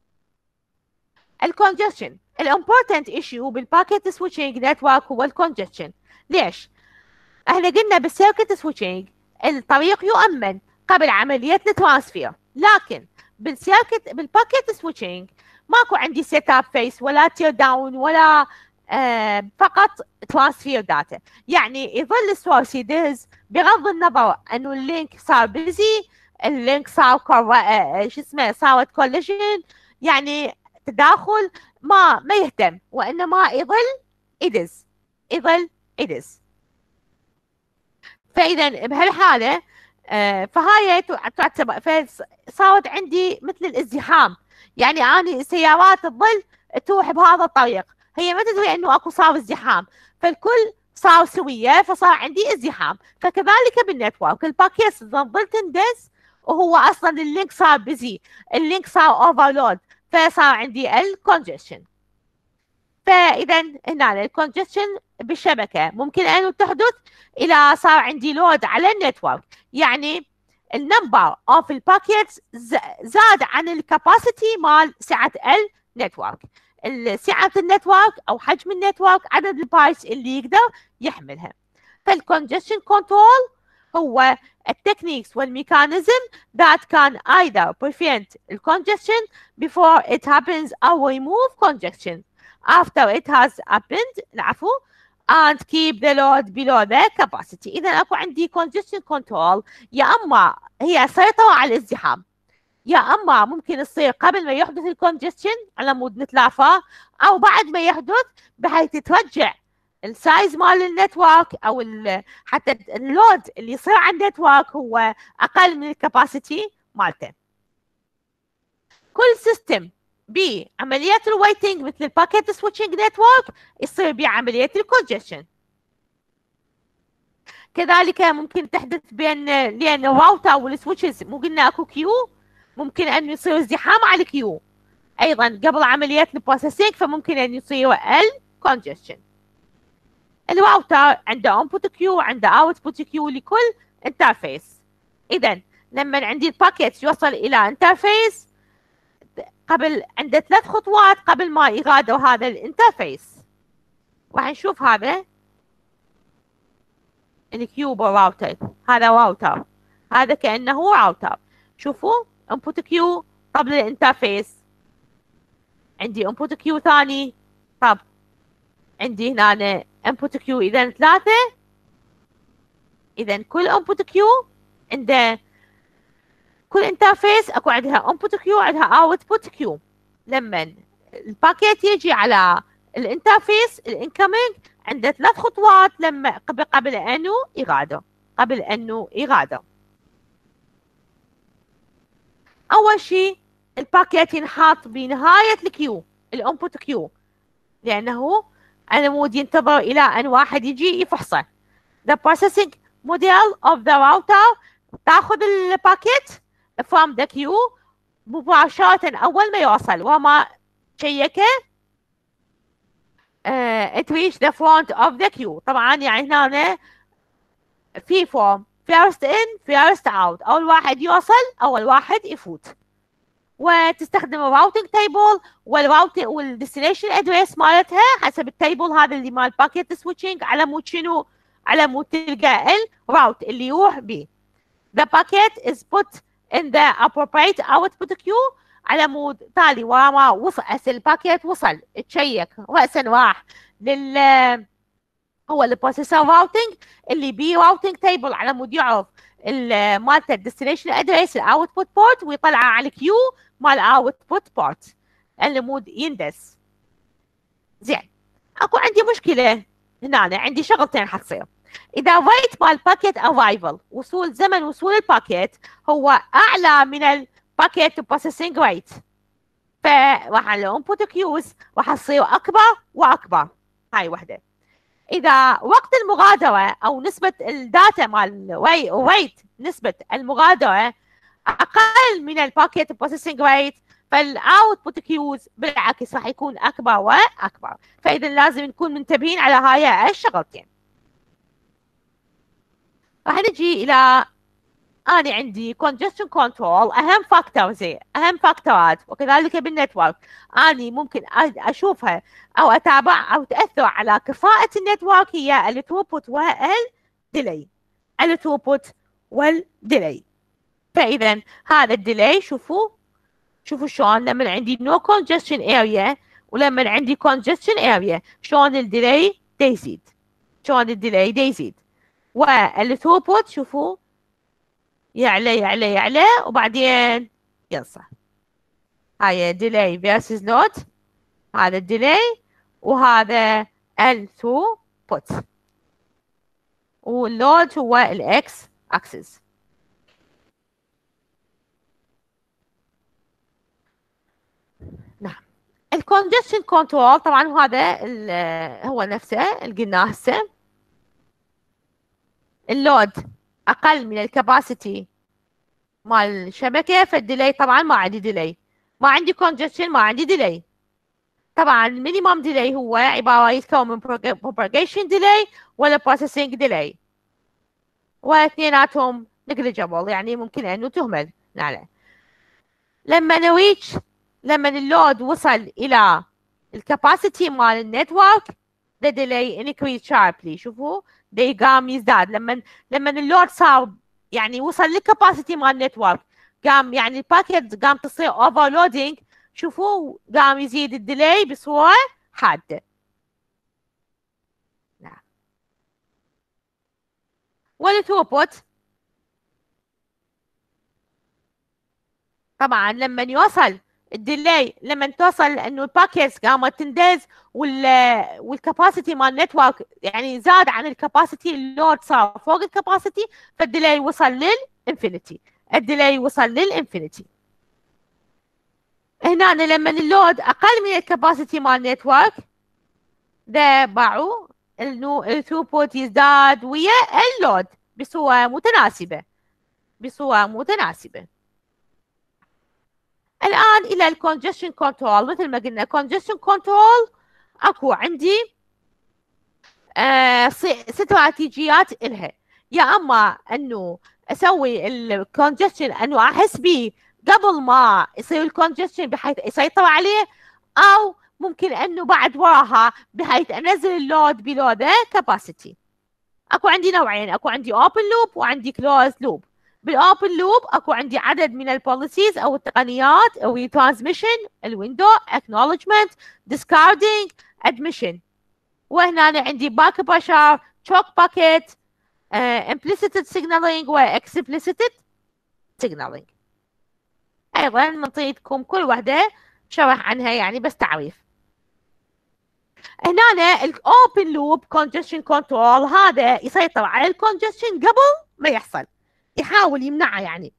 الكونجستشن الامبورتنت ايشيو بالباكيت سويتشنج نتورك هو الكونجستشن. ليش؟ احنا قلنا بالسيركت سويتشنج الطريق يؤمن قبل عمليه الترانسفير، لكن بالباكيت سويتشنج ماكو عندي سيت اب فيس ولا تير داون ولا فقط ترانسفير داتا، يعني يظل السورس يدز بغض النظر انه اللينك صار بيزي، اللينك صار شو اسمه صارت كوليجن، يعني تداخل ما يهتم، وانما يظل إدز. فاذا بهالحاله فهاي تعتبر فصارت عندي مثل الازدحام، يعني اني سيارات تظل تروح بهذا الطريق، هي ما تدري انه اكو صار ازدحام، فالكل صار سويه فصار عندي ازدحام. فكذلك بالنتورك الباكيت تظل تندز وهو اصلا اللينك صار بيزي، اللينك صار اوفرلود، فصار عندي الكونجستشن. فاذا هنا الكونجستشن بالشبكه ممكن ان تحدث اذا صار عندي لود على النتورك، يعني النمبر اوف الباكيتس زاد عن الكاباسيتي مال سعه النتورك، سعه النتورك او حجم النتورك، عدد البايتس اللي يقدر يحملها. فالكونجستشن كنترول هو التكنيكس والميكانيزم that can either prevent congestion before it happens or remove congestion after it has happened and keep the load below the capacity. إذا أكو عندي congestion control، يا أما هي سيطرة على الازدحام، يا أما ممكن تصير قبل ما يحدث الكونجستشن على مود نتلافاه، أو بعد ما يحدث بحيث ترجع السايز مال النتورك او حتى اللود اللي يصير على النتورك هو اقل من الكاباسيتي مالته. كل سيستم بعمليات الويتنج مثل الباكيت سويتشنج نتورك يصير بعمليه الكونجستشن. كذلك ممكن تحدث لان الراوتر والسويتشز مو قلنا اكو كيو، ممكن ان يصير ازدحام على الكيو ايضا قبل عمليات البروسيسنج، فممكن ان يصير الكونجستشن. الراوتر عنده انبوت كيو عنده اوتبوت كيو لكل انترفيس. اذا لما عندي الباكيت يوصل الى انترفيس قبل عنده 3 خطوات قبل ما يغادر هذا الانترفيس. راح نشوف هذا الكيو راوتر، هذا راوتر، هذا كانه راوتر. شوفوا input queue طب للانترفيس، عندي input queue ثاني، طب عندي هنا input queue إذا 3. إذا كل input queue عنده كل انترفيس اكو عندها input queue وعندها output queue. لما الباكيت يجي على الانترفيس الانكمينج عنده 3 خطوات لما قبل انه يغادر. اول شيء الباكيت ينحط بنهاية الكيو الانبوت كيو، لانه انا مود ينتظر الى ان واحد يجي يفحصه. The processing model of the router تاخذ الباكيت from the queue مباشرة اول ما يوصل وما شيكه it reach the front of the queue. طبعا يعني هنا في form first in first out، اول واحد يوصل اول واحد يفوت. وتستخدم الراوتنج تيبل والديستنيشن ادريس مالتها حسب التيبل هذا اللي مال باكيت سويتشنج على مود شنو، على مود تلقى الراوت اللي يروح به. The packet is put in the appropriate output queue على مود تالي وما وصل الباكيت وصل تشيك رأسا راح هو البروسيسور راوتنج اللي بيه راوتنج تيبل على مود يعرف مالته الديستنيشن ادريس الاوتبوت بورت ويطلعه على الكيو مال اوتبوت بورت اللي مود يندس. زين اكو عندي مشكله هنا، عندي شغلتين حتصير. اذا ريت مال باكيت ارايفل زمن وصول الباكيت هو اعلى من الباكيت بروسيسنج ريت، فراح الانبوت كيوز راح تصير اكبر واكبر. هاي وحده. اذا وقت المغادره او نسبه الداتا مال ريت نسبه المغادره اقل من الباكيت بروسيسنج ريت فالاوتبوت كيوز بالعكس راح يكون اكبر واكبر. فاذا لازم نكون منتبهين على هاي الشغلتين. راح نجي الى أنا عندي congestion control أهم فاكتورات وكذلك بالنتورك أنا ممكن أشوفها أو أتابع أو تأثر على كفاءة النتورك هي الثروبوت والديلي. فإذا هذا الديلي شوفوا شلون لما عندي no congestion area ولما عندي congestion area شلون الديلي يزيد والثروبوت شوفوا يعلى وبعدين ينصح. هاي delay versus load، هذا delay وهذا throughput والload هو الاكس اكسس. نعم الكونجكشن كنترول طبعا هذا هو نفسه اللي قلناه هسه. اللود اقل من الكباسيتي مال الشبكه فالديلي طبعا ما عندي ديلي، ما عندي كونجكشن ما عندي ديلي. طبعا المينيمم ديلي هو عباره يتكون من propagation ديلي ولا processing ديلي، واثنيناتهم negligible يعني ممكن انه تهمل. نعم لما اللود وصل الى الكباسيتي مال النتورك the delay increase sharply. شوفوا ده قام يزداد لما اللود صار يعني وصل للكباسيتي مال النتورك قام يعني الباكيت قام تصير overloading. شوفوا قام يزيد الديلي بصورة حادة. نعم والثروبوت طبعا لما يوصل الديلي لما توصل انه الباكيتس قامت تندز والكاباسيتي مال النتورك يعني زاد عن الكاباسيتي، اللود صار فوق الكاباسيتي فالديلي وصل للانفينيتي. هنا لما اللود اقل من الكاباسيتي مال النتورك ده باعوا انه الثروبوت يزداد ويا اللود بصورة متناسبة. الآن إلى الكونجكشن كنترول. مثل ما قلنا كونجكشن كنترول أكو عندي استراتيجيات إلها. يا أما أنه أسوي الكونجكشن أنه أحس به قبل ما يصير الكونجكشن بحيث يسيطر عليه، أو ممكن أنه بعد وراها بحيث أنزل اللود بلو ذا كاباسيتي. أكو عندي نوعين، أكو عندي open loop وعندي closed loop. بالاوبن لوب اكو عندي عدد من البوليسيز او التقنيات او ترانسميشن، الويندو، اكنولجمنت، ديسكاردينج، ادميشن. وهنا أنا عندي باك بشر، تشوك باكيت، implicit signaling و explicit signaling. ايضا منطيتكم كل وحده شرح عنها يعني بس تعريف. هنا الاوبن لوب congestion control هذا يسيطر على الكونجستشن قبل ما يحصل، يحاول يمنعه يعني.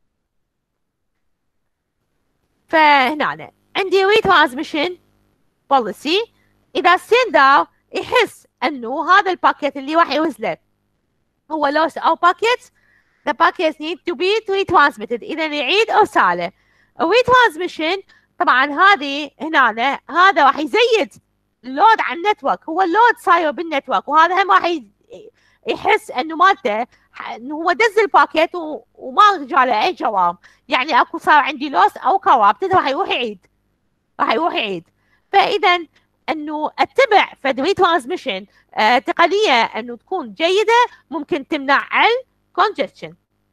فهنا عندي retransmission policy. اذا السندر يحس انه هذا الباكيت اللي راح يوصله هو lost او باكيت، the packets need to be retransmitted، اذا يعيد ارساله. الريترانسميشن طبعا هذه هنا هذا راح يزيد اللود على النتورك، هو اللود صاير بالنتورك، وهذا هم راح يحس انه مالته انه هو دز الباكيت وما رجع له اي جواب، يعني اكو صار عندي لوس او كورابتد، راح يروح يعيد. فاذا انه اتبع فد ريترانسميشن تقنيه انه تكون جيده ممكن تمنع الكونجستشن.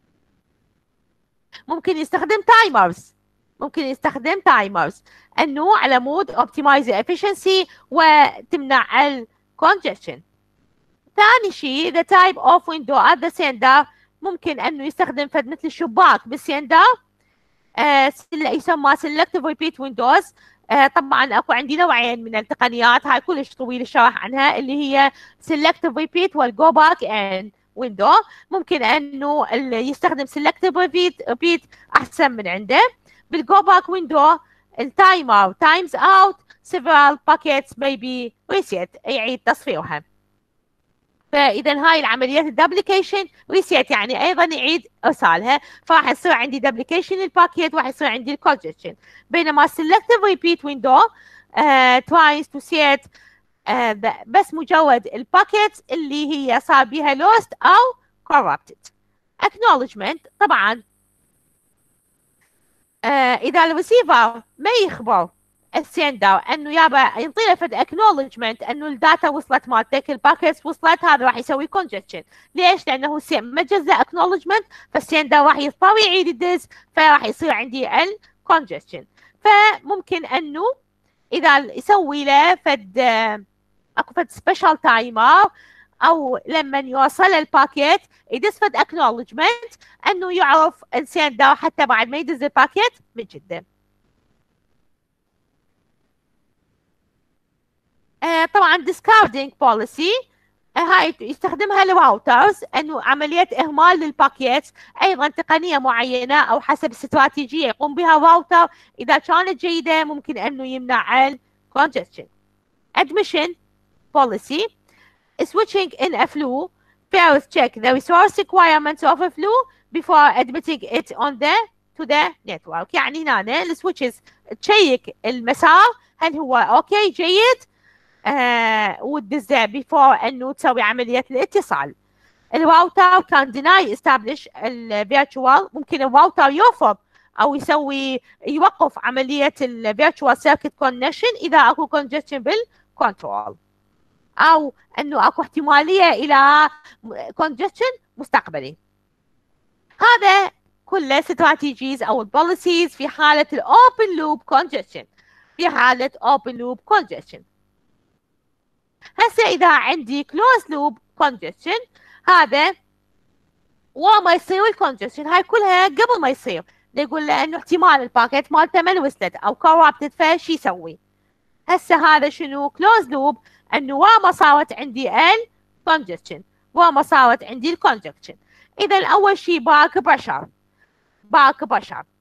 ممكن يستخدم تايمرز انه على مود اوبتمايز efficiency وتمنع الكونجستشن. ثاني شيء the type of window at the sender، ممكن انه يستخدم فد مثل الشباك بالسندر يسمى selective repeat windows. طبعا اكو عندي نوعين من التقنيات، هاي كلش طويل الشرح عنها، اللي هي selective repeat والجو باك and window. ممكن انه يستخدم selective repeat احسن من عنده. بالجو باك window التايمر times out several packets may be reset، يعيد تصفيرها. فاذا هاي العمليات الدبليكيشن ريسيت يعني ايضا يعيد ارسالها، فراح يصير عندي دبليكيشن الباكيت وراح يصير عندي الكونجستشن. بينما selective repeat window tries to set بس مجرد الباكيت اللي هي صار بها lost او corrupted. acknowledgement طبعا اذا الريسيفر ما يخبر السندر انه يابا ينطي له فد اكنولجمنت انه الداتا وصلت مالتك، الباكيتس وصلت، هذا راح يسوي كونجستشن. ليش؟ لانه ما جزء اكنولجمنت، فالسندر راح يضطر يعيد الدز، فراح يصير عندي الكونجستشن. فممكن انه اذا يسوي له فد اكو فد سبيشال تايمر، او لما يوصل الباكيت يدز فد اكنولجمنت انه يعرف السندر حتى بعد ما يدز الباكيت من جده. طبعا discarding policy هاي يستخدمها الراوترز، انه عمليه اهمال للباكيت، ايضا تقنيه معينه او حسب استراتيجيه يقوم بها الراوتر، اذا كانت جيده ممكن انه يمنع الكونجستشن. admission policy switching in a flow first check the resource requirements of a flow before admitting it to the network. يعني هنا السويتشز تشيك المسار هل هو اوكي جيد وتدزه بيفور انه تسوي عمليه الاتصال. الراوتر كان deny establish الفيرتشوال، ممكن الراوتر يرفض او يوقف عمليه الفيرتشوال سيركت كونكشن اذا اكو congestion بالكنترول، او انه اكو احتماليه الى congestion مستقبلي. هذا كله استراتيجيز او البوليسيز في حاله الاوبن لوب congestion. في حاله open loop congestion. هسه اذا عندي closed loop congestion، هذا وما يصير الكونجستشن، هاي كلها قبل ما يصير يقول له انه احتمال الباكيت مالته ما وصلت او كورابتد، فشي يسوي؟ هسه هذا شنو closed loop؟ انه وما صارت عندي الكونجستشن، وما صارت عندي الكونجكشن. اذا اول شيء باك بريشر.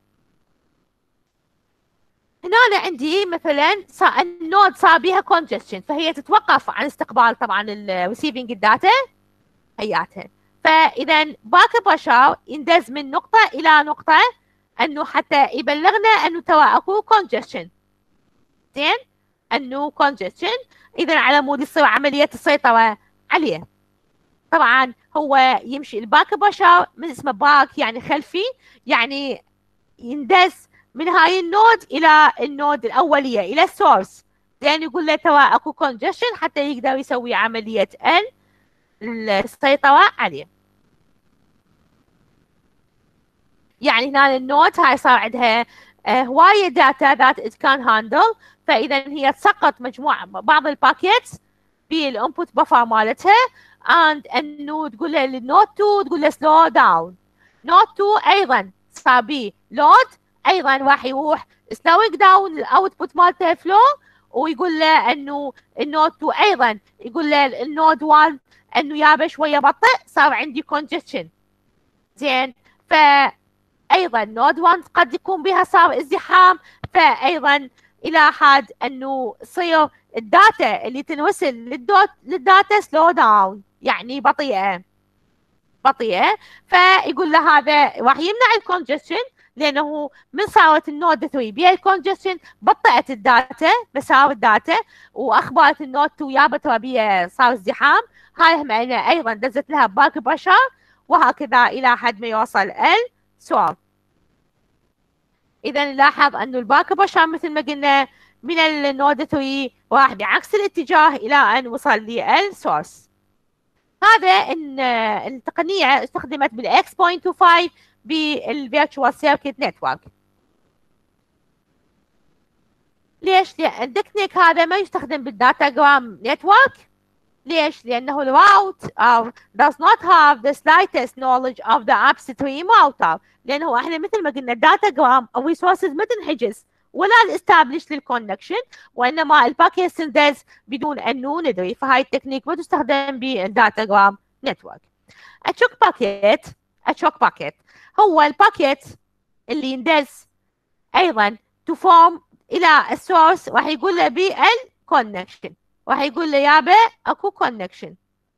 هنا أنا عندي مثلا النود صار بيها كونجستشن، فهي تتوقف عن استقبال طبعا الريسيفنج الداتا هياتها. فاذا باك بريشر يندز من نقطه الى نقطه انه حتى يبلغنا انه ترى اكو كونجستشن. زين، انه كونجستشن، اذا على مود يصير عمليه السيطره عليه. طبعا هو يمشي الباك بريشر من اسمه باك يعني خلفي، يعني يندز من هاي النود الى النود الاوليه الى السورس، لان يقول له ترى اكو كونجستشن حتى يقدر يسوي عمليه السيطره عليه. يعني هنا النود هاي صار عندها هواية داتا that it can handle، فإذا هي تسقط بعض الباكيتس بالانبوت بفر مالتها، and انه تقول له للنود 2 تقول له slow down. نود 2 ايضا صار بي لود، ايضا راح يروح slowing down الاوتبوت مالته فلو، ويقول له انه النود 2 ايضا يقول له النود 1 انه يابا شويه بطيء، صار عندي congestion. زين، فايضا نود 1 قد يكون بها صار ازدحام، فايضا الى حد انه تصير الداتا اللي تنوصل للداتا سلو داون، يعني بطيئه. فيقول له هذا راح يمنع الكونجستشن، لانه من صارت النود 3 بها الكونجستشن بطئت الداتا، مسار الداتا، واخبرت النود 2 يابا ترى بها صار ازدحام، هاي هم ايضا دزت لها باك بريشر، وهكذا الى حد ما يوصل السوار. اذا نلاحظ انه الباك بريشر مثل ما قلنا من النود 3 راح بعكس الاتجاه الى ان وصل للسورس. هذا ان التقنيه استخدمت بالاكس 0.25 بالفيرتشوال سيركت نتورك. ليش؟ لان التكنيك هذا ما يستخدم بالداتاجرام نتورك. ليش؟ لانه الراوت does not have the slightest knowledge of the upstream router، لانه احنا مثل ما قلنا الداتاجرام او ريسورسز ما تنحجز ولا الاستابلش للكونكشن، وانما الباكيت سندز بدون انه ندري، فهاي التكنيك ما تستخدم بالداتاجرام نتورك. الشوك باكيت هو الباكيت اللي يندز ايضا تفورم الى السورس، راح يقول له بالكونكشن، راح يقول له يابا اكو كونكشن.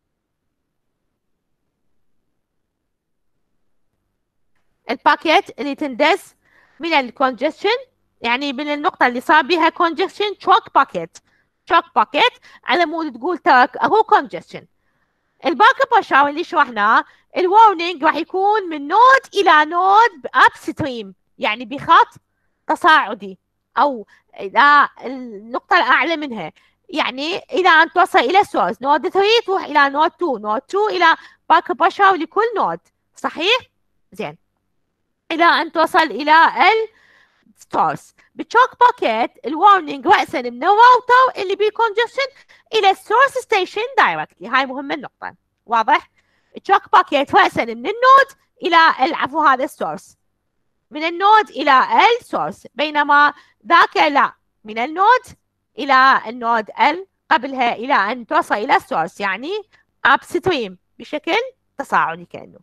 الباكيت اللي تندز من الكونجستشن، يعني من النقطة اللي صار بها كونجستشن، شوك باكيت على مود تقول ترى اكو كونجستشن. الباك بريشر اللي شرحناه الورنينج راح يكون من نود الى نود اب ستريم، يعني بخط تصاعدي او الى النقطة الاعلى منها، يعني الى ان توصل الى سورس نود 3 تروح الى نود 2، نود 2 الى باك بريشر لكل نود، صحيح؟ زين، الى ان توصل الى السورس. بالشوك باكيت الورنينج رأسا من الراوتر اللي بالكونجستشن الى السورس ستيشن دايركتلي، هاي مهمة النقطة، واضح؟ الشوك باكيت رأسا من النود الى العفو هذا السورس، من النود الى السورس، بينما ذاك لا، من النود الى النود قبلها الى ان توصل الى السورس، يعني اب ستريم بشكل تصاعدي كأنه.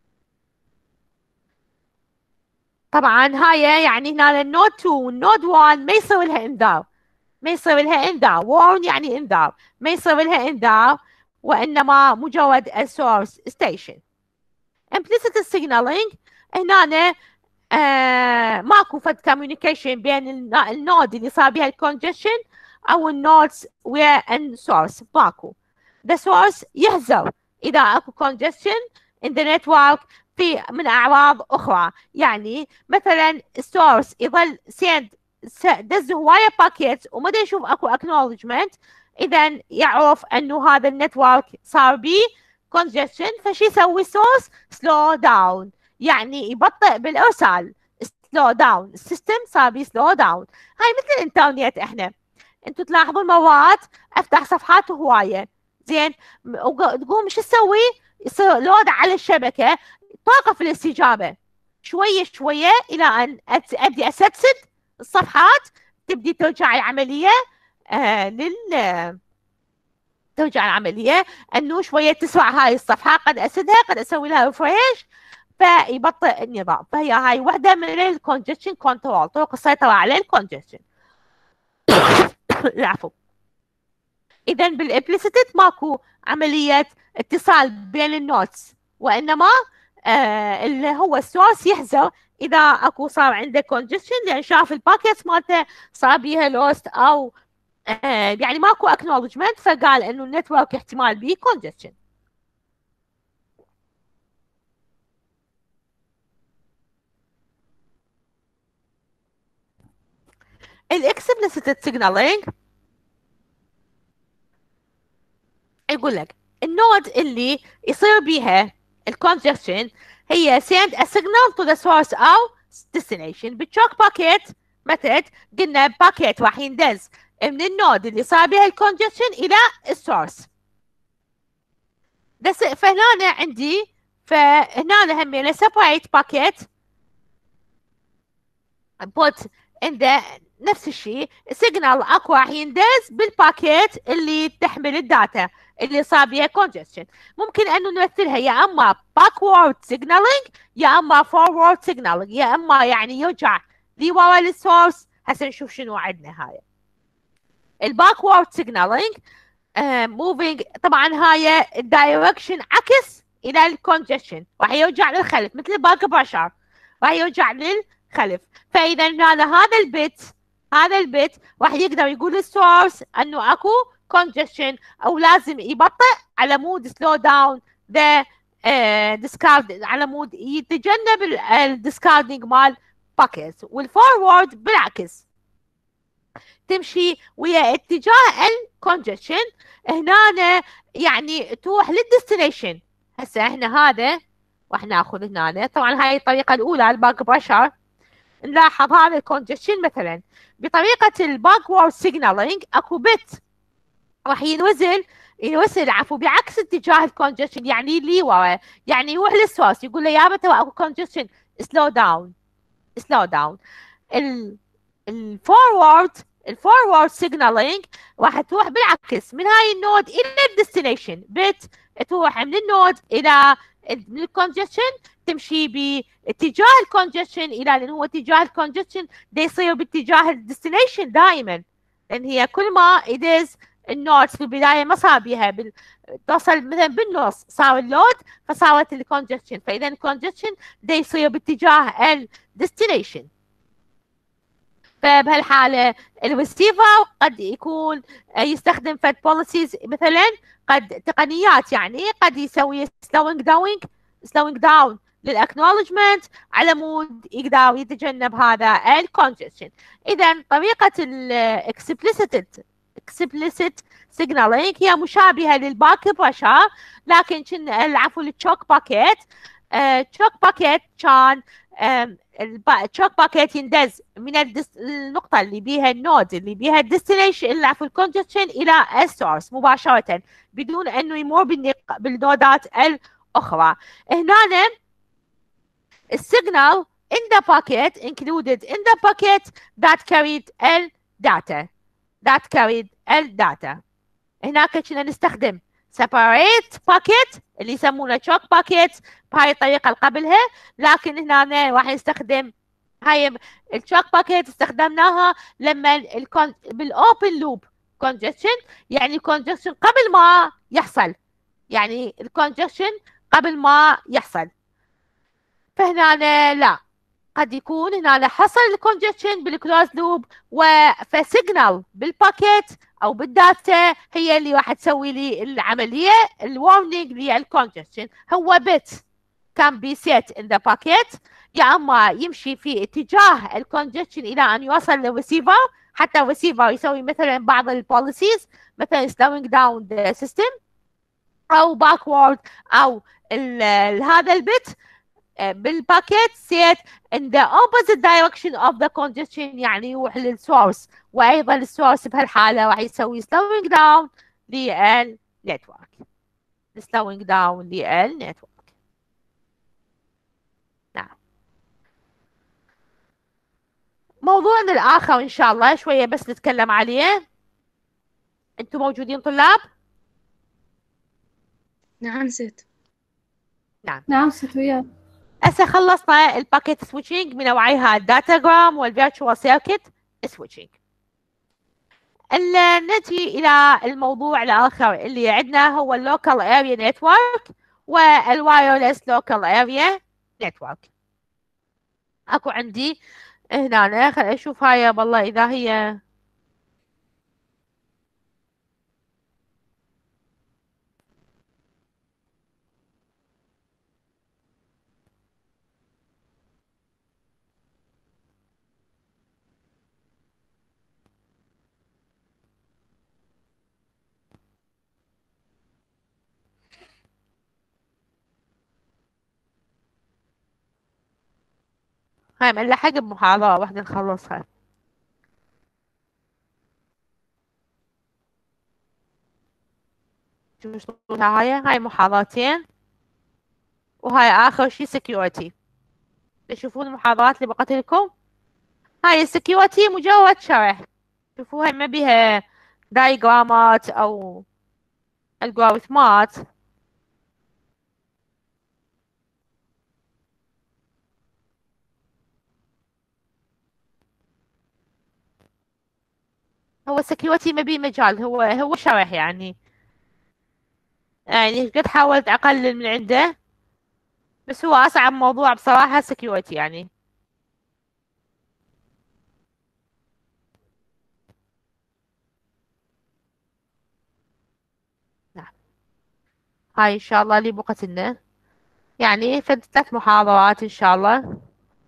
طبعا هاي يعني هنا النود 2 والنود 1 ما يصير لها انذار، warn يعني انذار، ما يصير لها انذار، وانما مجرد السورس ستيشن. implicit signaling هنا ماكو فد communication بين النود اللي صار بها الكونجستشن او النودز والسورس، ماكو. the source يحذر اذا اكو congestion in the network في من اعراض اخرى، يعني مثلا السورس يظل دز هوايه باكيت وما يشوف اكو اكنولجمنت، اذا يعرف انه هذا النتورك صار بيه كونجستشن، فشي يسوي السورس سلو داون، يعني يبطئ بالارسال، سلو داون السيستم صار بيه سلو داون. هاي مثل الانترنت، احنا انتم تلاحظون مرات افتح صفحات هوايه زين تقوم شو تسوي؟ يصير لود على الشبكه، توقف الاستجابه شويه الى ان ابدي اسدسد الصفحات، تبدي ترجع العمليه ترجع العمليه انه شويه تسرع هاي الصفحه، قد اسدها قد اسوي لها ريفريش فيبطئ النظام. فهي هاي وحده من الكونجستشن كنترول، طرق السيطره على الكونجستشن. العفو. اذا بالامبليسيت ماكو عمليه اتصال بين النودز، وانما اللي هو السورس يحذر اذا اكو صار عنده كونجستشن، لان شاف الباكيتس مالته صار بيها لوست او يعني ماكو اكنولجمنت، فقال انه النتورك احتمال بيه كونجستشن. الاكسبلسيت سيجنالينج يقول لك النود اللي يصير بيها الكونجستشن هي send a signal to the source أو destination. بالتشوك باكيت ميثود قلنا باكيت راح يندز من النود اللي صار بها الكونجكشن إلى السورس. بس فهنا عندي فهنا همينة separate packet put in the نفس الشيء سيجنال اكو راح يندز بالباكيت اللي تحمل الداتا اللي صار بها congestion. ممكن انه نمثلها يا اما backward signaling يا اما forward signaling، يا اما يعني يرجع لورا للسورس. هسه نشوف شنو عندنا هاي الباكورد signaling. moving طبعا هاي الدايركشن عكس الى الكونجكشن، راح يرجع للخلف مثل الباك برشر، راح يرجع للخلف. فاذا هذا البيت راح يقدر يقول للسورس انه اكو كونجكشن او لازم يبطئ على مود سلو داون ذا ديسكارد، على مود يتجنب الديسكاردنج مال باكيتس. والفورورد بالعكس تمشي ويا اتجاه الكونجكشن، هنا يعني تروح للديستنيشن. هسه احنا هذا راح ناخذ هنا، طبعا هاي الطريقه الاولى الباك بريشر. نلاحظ هذا الكونجكشن مثلا بطريقه الباكورد سيجنالينج اكو بت راح ينوزل عفوا بعكس اتجاه الكونجكشن، يعني لي ورا، يعني يروح للسورس يقول له يابا ترى اكو كونجكشن سلو داون. الفورورد سيجنالينج راح تروح بالعكس من هاي النود الى الديستنيشن. بت تروح من النود الى الكونجكشن تمشي باتجاه الكونجكشن الى لان هو اتجاه الكونجكشن دا يصير باتجاه الديستنيشن دائما، لان هي كل ما يدز النود في البدايه ما صار بها توصل مثلا بالنص صار اللود فصارت الكونجكشن، فاذا الكونجكشن دا يصير باتجاه الديستنيشن. فبهالحالة الريسيفر قد يكون يستخدم فد بوليسيز مثلا، قد تقنيات يعني قد يسوي slowing down للاكنولجمنت على مود يقدر يتجنب هذا الكونجكشن. اذا طريقة explicit signaling هي مشابهة للباك بريشر، لكن العفو التشوك باكيت. تشوك باكيت كان التشوك باكيت يندز من النقطة اللي بيها النود اللي بيها الديستنيشن اللي عفوا الكونجكشن إلى السورس مباشرة بدون أنه يمر بالنودات الأخرى. هنا السيجنال in the packet included in the packet that carried الداتا. هناك كنا نستخدم separate packet اللي يسمونه choke packet بهاي الطريقة اللي قبلها، لكن هنا راح نستخدم هاي الchoke packet استخدمناها لما بالاوبن لوب congestion، يعني congestion قبل ما يحصل، يعني الكونجكشن قبل ما يحصل. فهنا لا، قد يكون هنا حصل الكونجكشن بالكلوز لوب فسيجنال بالباكيت او بالداتا هي اللي راح تسوي لي العمليه الورنينج للكونجكشن. هو بت كان بي سيت ان ذا باكيت، يا اما يمشي في اتجاه الكونجكشن الى ان يوصل للريسيفر، حتى الريسيفر يسوي مثلا بعض البوليسيز مثلا slowing down the system او backward او هذا البت بالباكيت set in the opposite direction of the congestion، يعني يروح للسورس، وايضا السورس بهالحاله راح يسوي slowing down للنتورك. نعم. موضوعنا الاخر ان شاء الله شويه بس نتكلم عليه. انتم موجودين طلاب؟ نعم ست. نعم ست وياك. هسه خلصنا الباكيت سويتشنج من نوعيها الداتاجرام والفيرتشوال سيركت سويتشنج. نجي الى الموضوع الاخر اللي عندنا هو اللوكال اريا نتورك والوايرلس لوكال اريا نتورك. اكو عندي هنا خليني اشوف هاي والله اذا هي هاي ملحق بمحاضرة واحدة نخلصها. شوفوا هاي محاضرتين، وهاي آخر شي security. تشوفون المحاضرات اللي بقت لكم؟ هاي السكيورتي مجرد شرح. شوفوها ما بيها دايجرامات أو الجوريثمات. هو السكيورتي ما بيه مجال، هو شرح يعني قد حاولت أقلل من عنده، بس هو أصعب موضوع بصراحة السكيورتي يعني. نعم. هاي إن شاء الله اللي بقت لنا يعني 3 محاضرات إن شاء الله.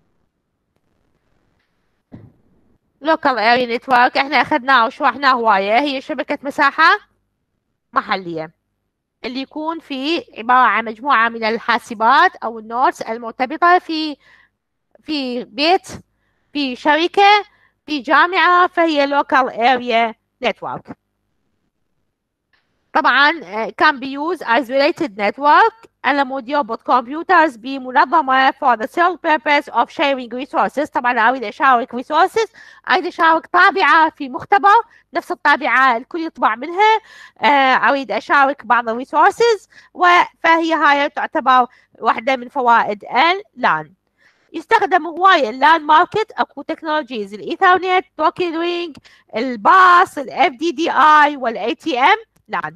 Local Area Network احنا أخذناه وشرحناه هواية. هي شبكة مساحة محلية اللي يكون في عبارة عن مجموعة من الحاسبات أو النودز المرتبطة في بيت، في شركة، في جامعة، فهي Local Area Network. طبعا can be used isolated network على مود يربط كمبيوترز بمنظمة for the sole purpose of sharing resources. طبعا أريد أشارك resources، أريد أشارك طابعة في مختبر نفس الطابعة الكل يطبع منها، أريد أشارك بعض الريسورسز، فهي هاي تعتبر واحدة من فوائد اللان. يستخدم هواية اللان ماركت. اكو تكنولوجيز الايثرنت، توكن رينج، الباص، الاف دي دي اي والاي تي ام لان.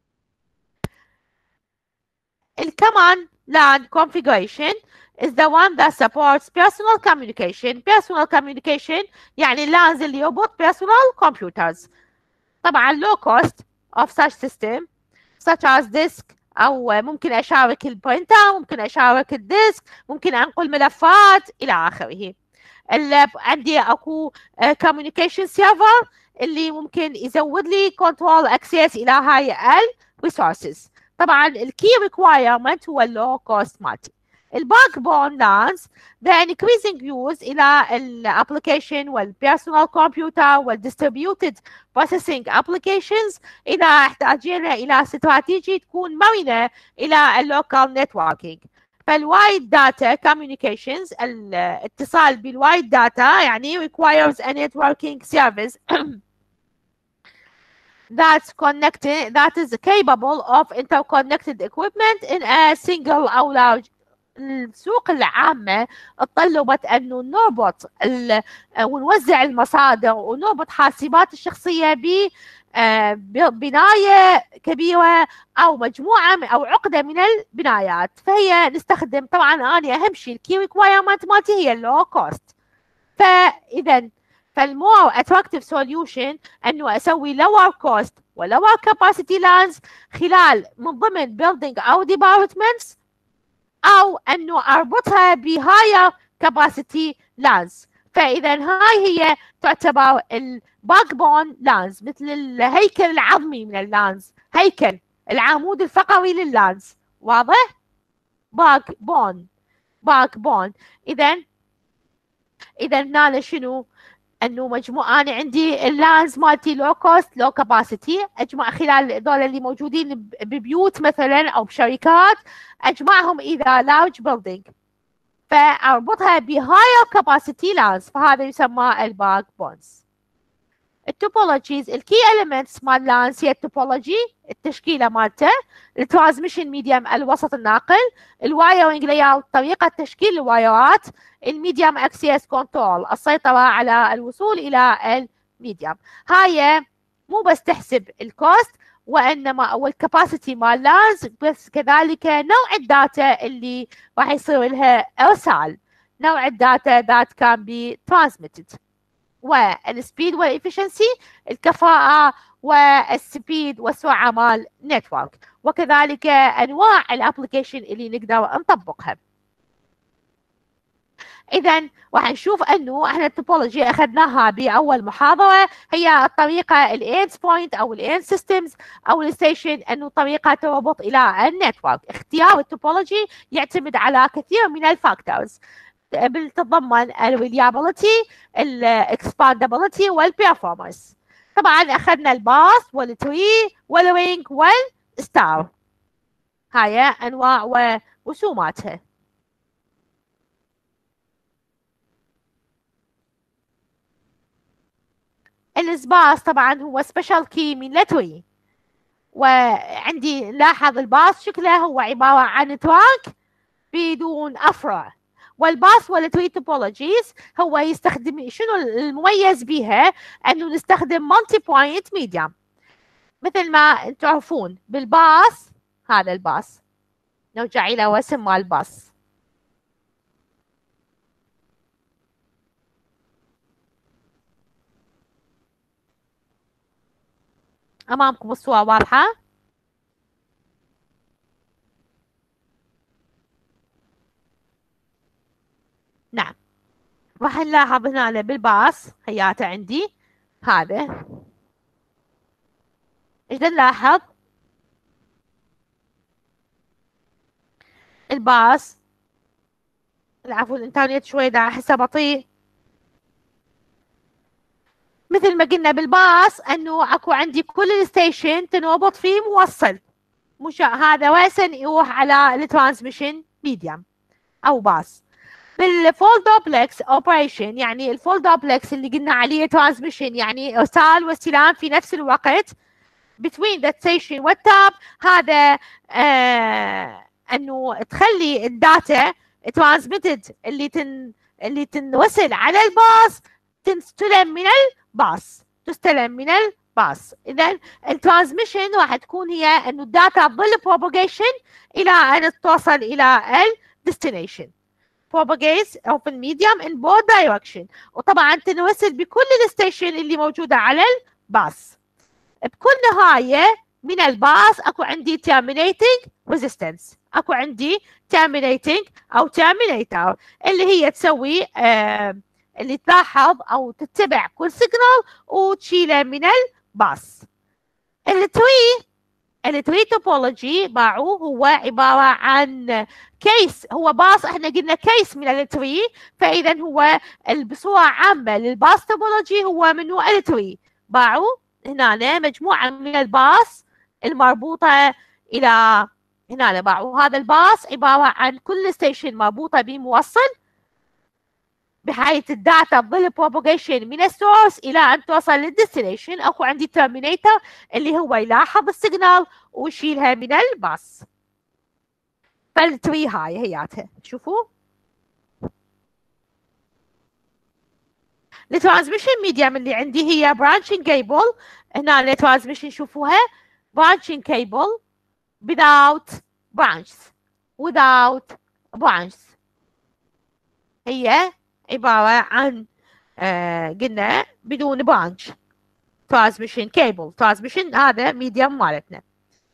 الكمان LAN configuration is the one that supports personal communication. Personal communication يعني LANs اللي يربط personal computers. طبعا low cost of such system such as disk، أو ممكن أشارك البرينتر، ممكن أشارك الديسك، ممكن أنقل ملفات إلى آخره. عندي أكو communication server اللي ممكن يزود لي control access إلى هاي resources. طبعا الكي requirement هو اللو كوست مالتي. الباك بون لانز the increasing use إلى الابليكيشن والبيرسونال كمبيوتر والديستريبيوتد بروسيسنج ابليكيشنز إذا احتاجنا إلى استراتيجي تكون مرنة إلى اللوكال نتوركينج. فالوايد داتا communications الاتصال بالوايد داتا يعني requires a networking service that is capable of interconnected equipment in a single أو large. السوق العامة اتطلبت أنه نربط ونوزع المصادر ونربط حاسبات الشخصية ببناية كبيرة أو مجموعة أو عقدة من البنايات. فهي نستخدم طبعا أنا أهم شيء الكي ريكوايرمنت مالتي هي اللو كوست. فإذا فالمور اتراكتيف سوليوشن انه اسوي lower cost و lower capacity LANs خلال من ضمن building او departments، او انه اربطها بهاير capacity LANs. فاذا هاي هي تعتبر الباك بون LANs، مثل الهيكل العظمي من اللانز، هيكل العمود الفقري لللانز. واضح؟ باك بون. اذا هنا شنو؟ انه انا عندي اللانز مالتي لو كوست لو كاباسيتي، اجمع خلال هذول اللي موجودين ببيوت مثلا او بشركات، اجمعهم اذا لارج بيلدينج، فاربطها بهاير كاباسيتي لانز، فهذا يسمى الباك بونز. التوبولوجيز الكي اليمنتس مال لانز هي التوبولوجي التشكيله مالته، الترانسميشن ميديم الوسط الناقل، الوايرنج لاياوت طريقه تشكيل الوايرات، الميديم اكسس كنترول السيطره على الوصول الى الميديم. هاي مو بس تحسب الكوست وانما والكاباسيتي مال لانز، بس كذلك نوع الداتا اللي راح يصير لها ارسال، نوع الداتا that can be transmitted، والسبيد والإفشنسي الكفاءة والسبيد والسرعة مال نتورك، وكذلك أنواع الابليكيشن اللي نقدر نطبقها. إذا راح نشوف أنه احنا التوبولوجي أخذناها بأول محاضرة، هي الطريقة الإيدز بوينت أو الإيدز سيستمز أو الستيشن، أنه طريقة تربط إلى النتورك. اختيار التوبولوجي يعتمد على كثير من الفاكتورز. بتتضمن الريليابيلتي الاكسباندابيلتي والبيرفورمانس. طبعا اخذنا الباص والتري والرينج والستار، هاي انواع ورسوماتها. السباس طبعا هو سبيشال كي من التري، وعندي لاحظ الباص شكله هو عبارة عن تراك بدون أفرع، والباص والتري توبولوجيز هو يستخدم شنو المميز بها؟ أنه نستخدم مالتي بوينت ميديم، مثل ما تعرفون بالباص. هذا الباص نرجع إلى رسم مال الباص. أمامكم الصورة واضحة؟ نعم، راح نلاحظ هنا بالباص هياته عندي هذا. ايش نلاحظ؟ الباص، العفو الانترنت شوي دا احسه بطيء. مثل ما قلنا بالباص انه اكو عندي كل الستيشن تنربط فيه موصل، مش هذا راسا يروح على الترانسميشن ميديم او باص. بالفول دوبلكس اوبريشن، يعني الفول دوبلكس اللي قلنا عليه ترانسميشن يعني ارسال واستلام في نفس الوقت between the station والتاب، هذا انه تخلي الداتا ترانسميتد اللي تنوصل على الباص تستلم من الباص. اذا الترانسميشن راح تكون هي انه الداتا تظل propagation الى ان توصل الى الديستنيشن. propagates of the medium in both direction، وطبعا تنوصل بكل الستيشن اللي موجوده على الباص. بكل نهايه من الباص اكو عندي terminating resistance، اكو عندي terminating او terminator اللي هي تسوي اللي تلاحظ او تتبع كل سيجنال وتشيله من الباص. التري توبولوجي باعوه هو عباره عن كيس، هو باص احنا قلنا كيس من التري، فاذا هو بصوره عامه للباص توبولوجي هو من نوع التري. باعوا هنا مجموعه من الباص المربوطه الى هنا. باعوا هذا الباص عباره عن كل ستيشن مربوطه بموصل بحيث الداتا تظل propagation من السورس الى ان توصل للديستنيشن. اكو عندي ترمينيتر اللي هو يلاحظ السيجنال ويشيلها من الباص. فالتري هاي هياتها شوفوا. الترانسميشن ميديم اللي عندي هي برانشنج كيبل. هنا الترانسميشن شوفوها برانشنج كيبل without branches هي عبارة عن قلنا بدون برانش. ترانسميشن كيبل، ترانسميشن هذا ميديم مالتنا.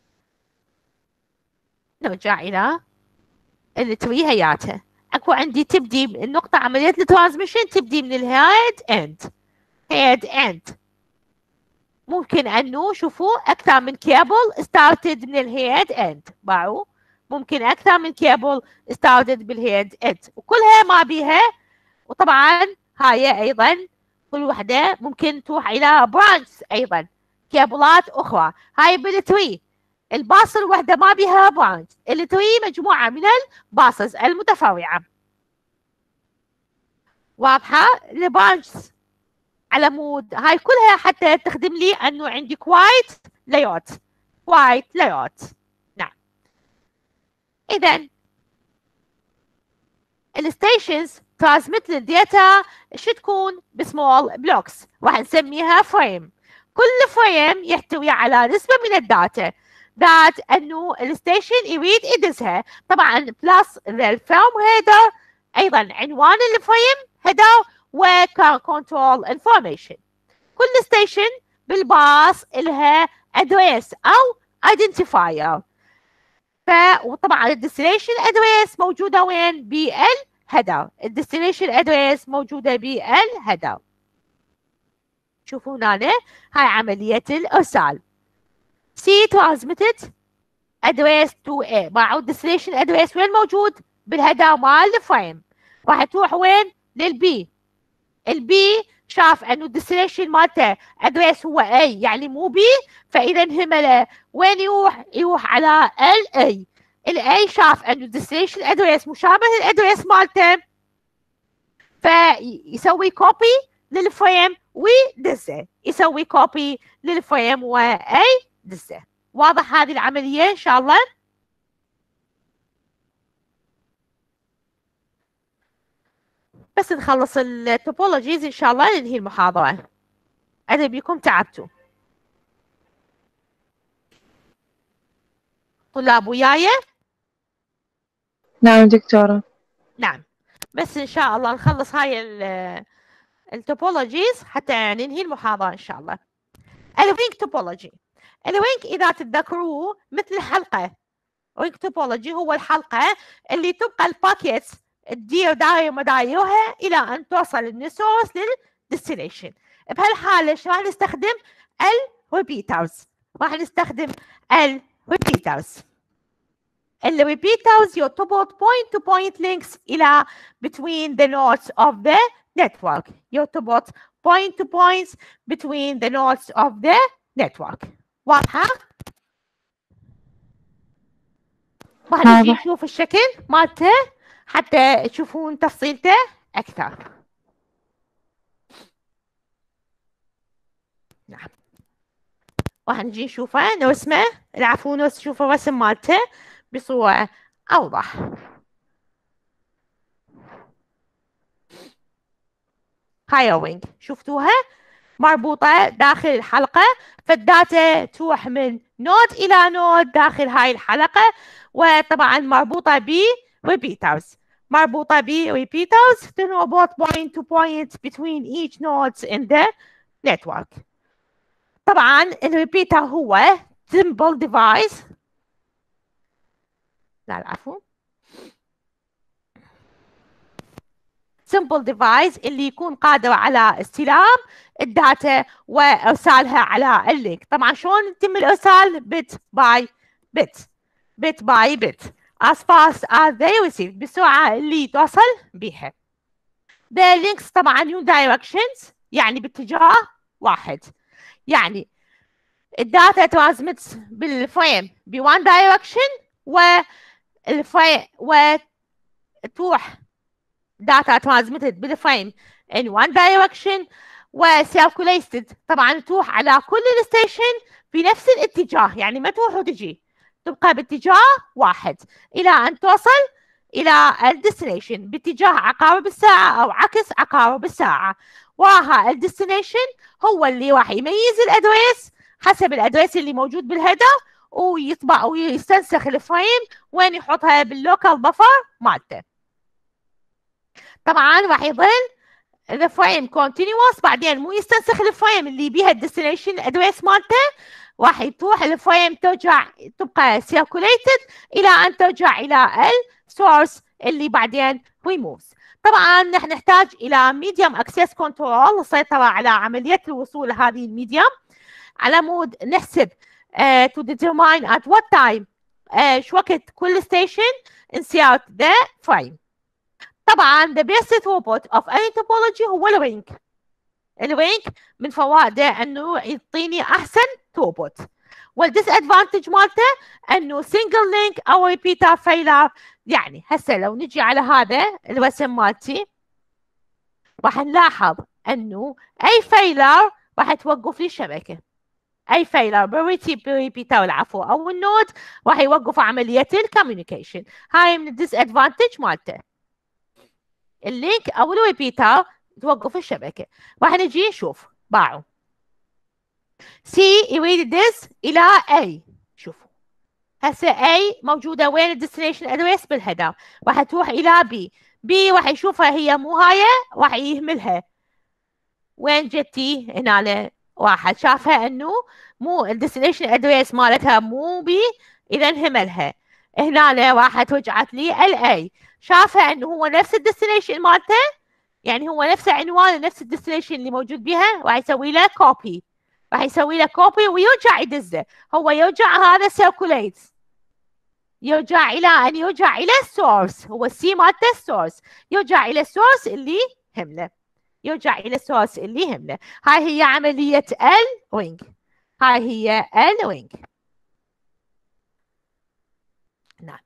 نرجع إلى التري هياتها. اكو عندي تبدي النقطة عملية الترانسميشن تبدي من هيد اند. ممكن انه شوفوا اكثر من كيبل started من الهيد اند. باعوا ممكن اكثر من كيبل started بالهيد اند، وكلها ما بيها. وطبعا هاي ايضا كل وحدة ممكن تروح الى برانش ايضا كيبلات اخرى. هاي بالتري الباص الوحدة ما بيها برانش، التري مجموعة من الباصز المتفرعة. واضحة؟ البرانش على مود هاي كلها حتى تخدم لي انه عندي كوايت لايوت. نعم. اذا الستيشنز ترانسميت للداتا شو تكون بسمول بلوكس، راح نسميها فريم. كل فريم يحتوي على نسبة من الداتا ذات انه الستيشن يريد يدزها. طبعا بلس الفيرم هيدر، ايضا عنوان الفريم هيدر وكنترول انفورميشن. كل ستيشن بالباص لها ادريس او ايدنتيفاير. وطبعا الديستنيشن ادريس موجوده وين؟ بالهيدر. الديستنيشن ادريس موجوده بالهيدر. شوفوا هنا هاي عمليه الارسال. C transmitted address to A. باعوا destination address وين موجود؟ بالهيدر مال الفريم. راح تروح وين؟ للبي. البي شاف انه الديستنيشن مالته ادريس هو اي يعني مو بي، فاذا انهمله وين يروح؟ يروح على الاي. الاي شاف انه الديستنيشن ادريس مشابه للادريس مالته، فيسوي كوبي للفريم ويدزه، يسوي كوبي للفريم واي دزه. واضح هذه العمليه ان شاء الله؟ بس نخلص التوبولوجيز ان شاء الله ننهي المحاضره. انا بيكم تعبتوا. طلاب وياي؟ نعم دكتورة. نعم، بس ان شاء الله نخلص هاي التوبولوجيز حتى ننهي المحاضره ان شاء الله. الوينج توبولوجي. الوينج اذا تتذكروه مثل الحلقه. وينج توبولوجي هو الحلقه اللي تبقى الباكيتس تدير داير مدايرها الى ان توصل النسورس للديستنيشن. بهالحاله شو راح نستخدم؟ الريبيترز. راح نستخدم الريبيترز. الريبيترز يرتبط point to point links الى between the nodes of the network. يرتبط point to points between the nodes of the network. واضحة؟ راح نجي نشوف الشكل مالته حتى تشوفون تفصيلته أكثر. نعم. راح نجي نشوفه نرسمه، العفو نشوف الرسم مالته بصورة أوضح. هاي وينج شفتوها مربوطة داخل الحلقة، فالداتا تروح من نود إلى نود داخل هاي الحلقة، وطبعا مربوطة ب repeaters. مربوطة ب repeaters تربط point to point between each nodes in the network. طبعا الريبيتر هو simple device. لا العفو. simple device اللي يكون قادر على استلام الداتا وارسالها على اللينك. طبعا شلون يتم الارسال؟ bit by bit bit by bit as fast as they receive، بالسرعة اللي توصل بها. the links طبعا unidirections يعني باتجاه واحد، يعني الداتا ترانسميت بالفريم ب one direction وتروح data transmitted بالفريم in one direction وcirculated طبعا تروح على كل الستيشن في نفس الاتجاه، يعني ما تروح وتجي، تبقى باتجاه واحد إلى أن توصل إلى الديستنيشن باتجاه عقارب الساعة أو عكس عقارب الساعة. وها الديستنيشن هو اللي راح يميز الأدريس حسب الأدريس اللي موجود بالهيدر، ويطبع ويستنسخ الفريم وين يحطها باللوكال بفر مالته. طبعا راح يظل الفريم كونتينيوس، بعدين مو يستنسخ الفريم اللي بيها الديستنيشن ادريس مالته، راح تروح الفريم ترجع تبقى سيركوليتد الى ان ترجع الى السورس اللي بعدين ريموفز. طبعا نحن نحتاج الى ميديوم اكسس كنترول للسيطره على عمليه الوصول لهذه الميديوم، على مود نحسب to determine at what time شو وقت كل station insert the frame. طبعا the best throughput of any topology هو الوينج. الوينج من فوائده انه يعطيني احسن throughput، والديسادفانتج مالته انه single link او repeater failure. يعني هسه لو نجي على هذا الرسم مالتي راح نلاحظ انه اي failure راح توقف لي الشبكه. اي failure بالريبيتر العفو او النود راح يوقف عمليه الكوميونيكيشن. هاي من الديسادفانتج مالته. اللينك او الريبيتر توقف الشبكه. راح نجي نشوف باعوا سي يريد ديس الى اي. شوفوا هسه اي موجوده وين؟ الديستنيشن ادريس بالهيدر. راح تروح الى بي. بي راح يشوفها هي مو هاي، راح يهملها. وين جتي؟ هنا واحد شافها انه مو الديستنيشن ادريس مالتها مو بي، اذا انهملها. هنا راحت رجعت لي الاي، شافها انه هو نفس الديستنيشن مالته، يعني هو نفس عنوان نفس الديستنيشن اللي موجود بها، راح يسوي له كوبي. راح يسوي له كوبي ويرجع يدزه. هو يرجع هذا سيركوليت. يرجع إلى أن يرجع إلى السورس، هو السي مالته السورس، يرجع إلى السورس اللي همله، يرجع إلى السورس اللي همله. هاي هي عملية الوينج، هاي هي الوينج. نعم.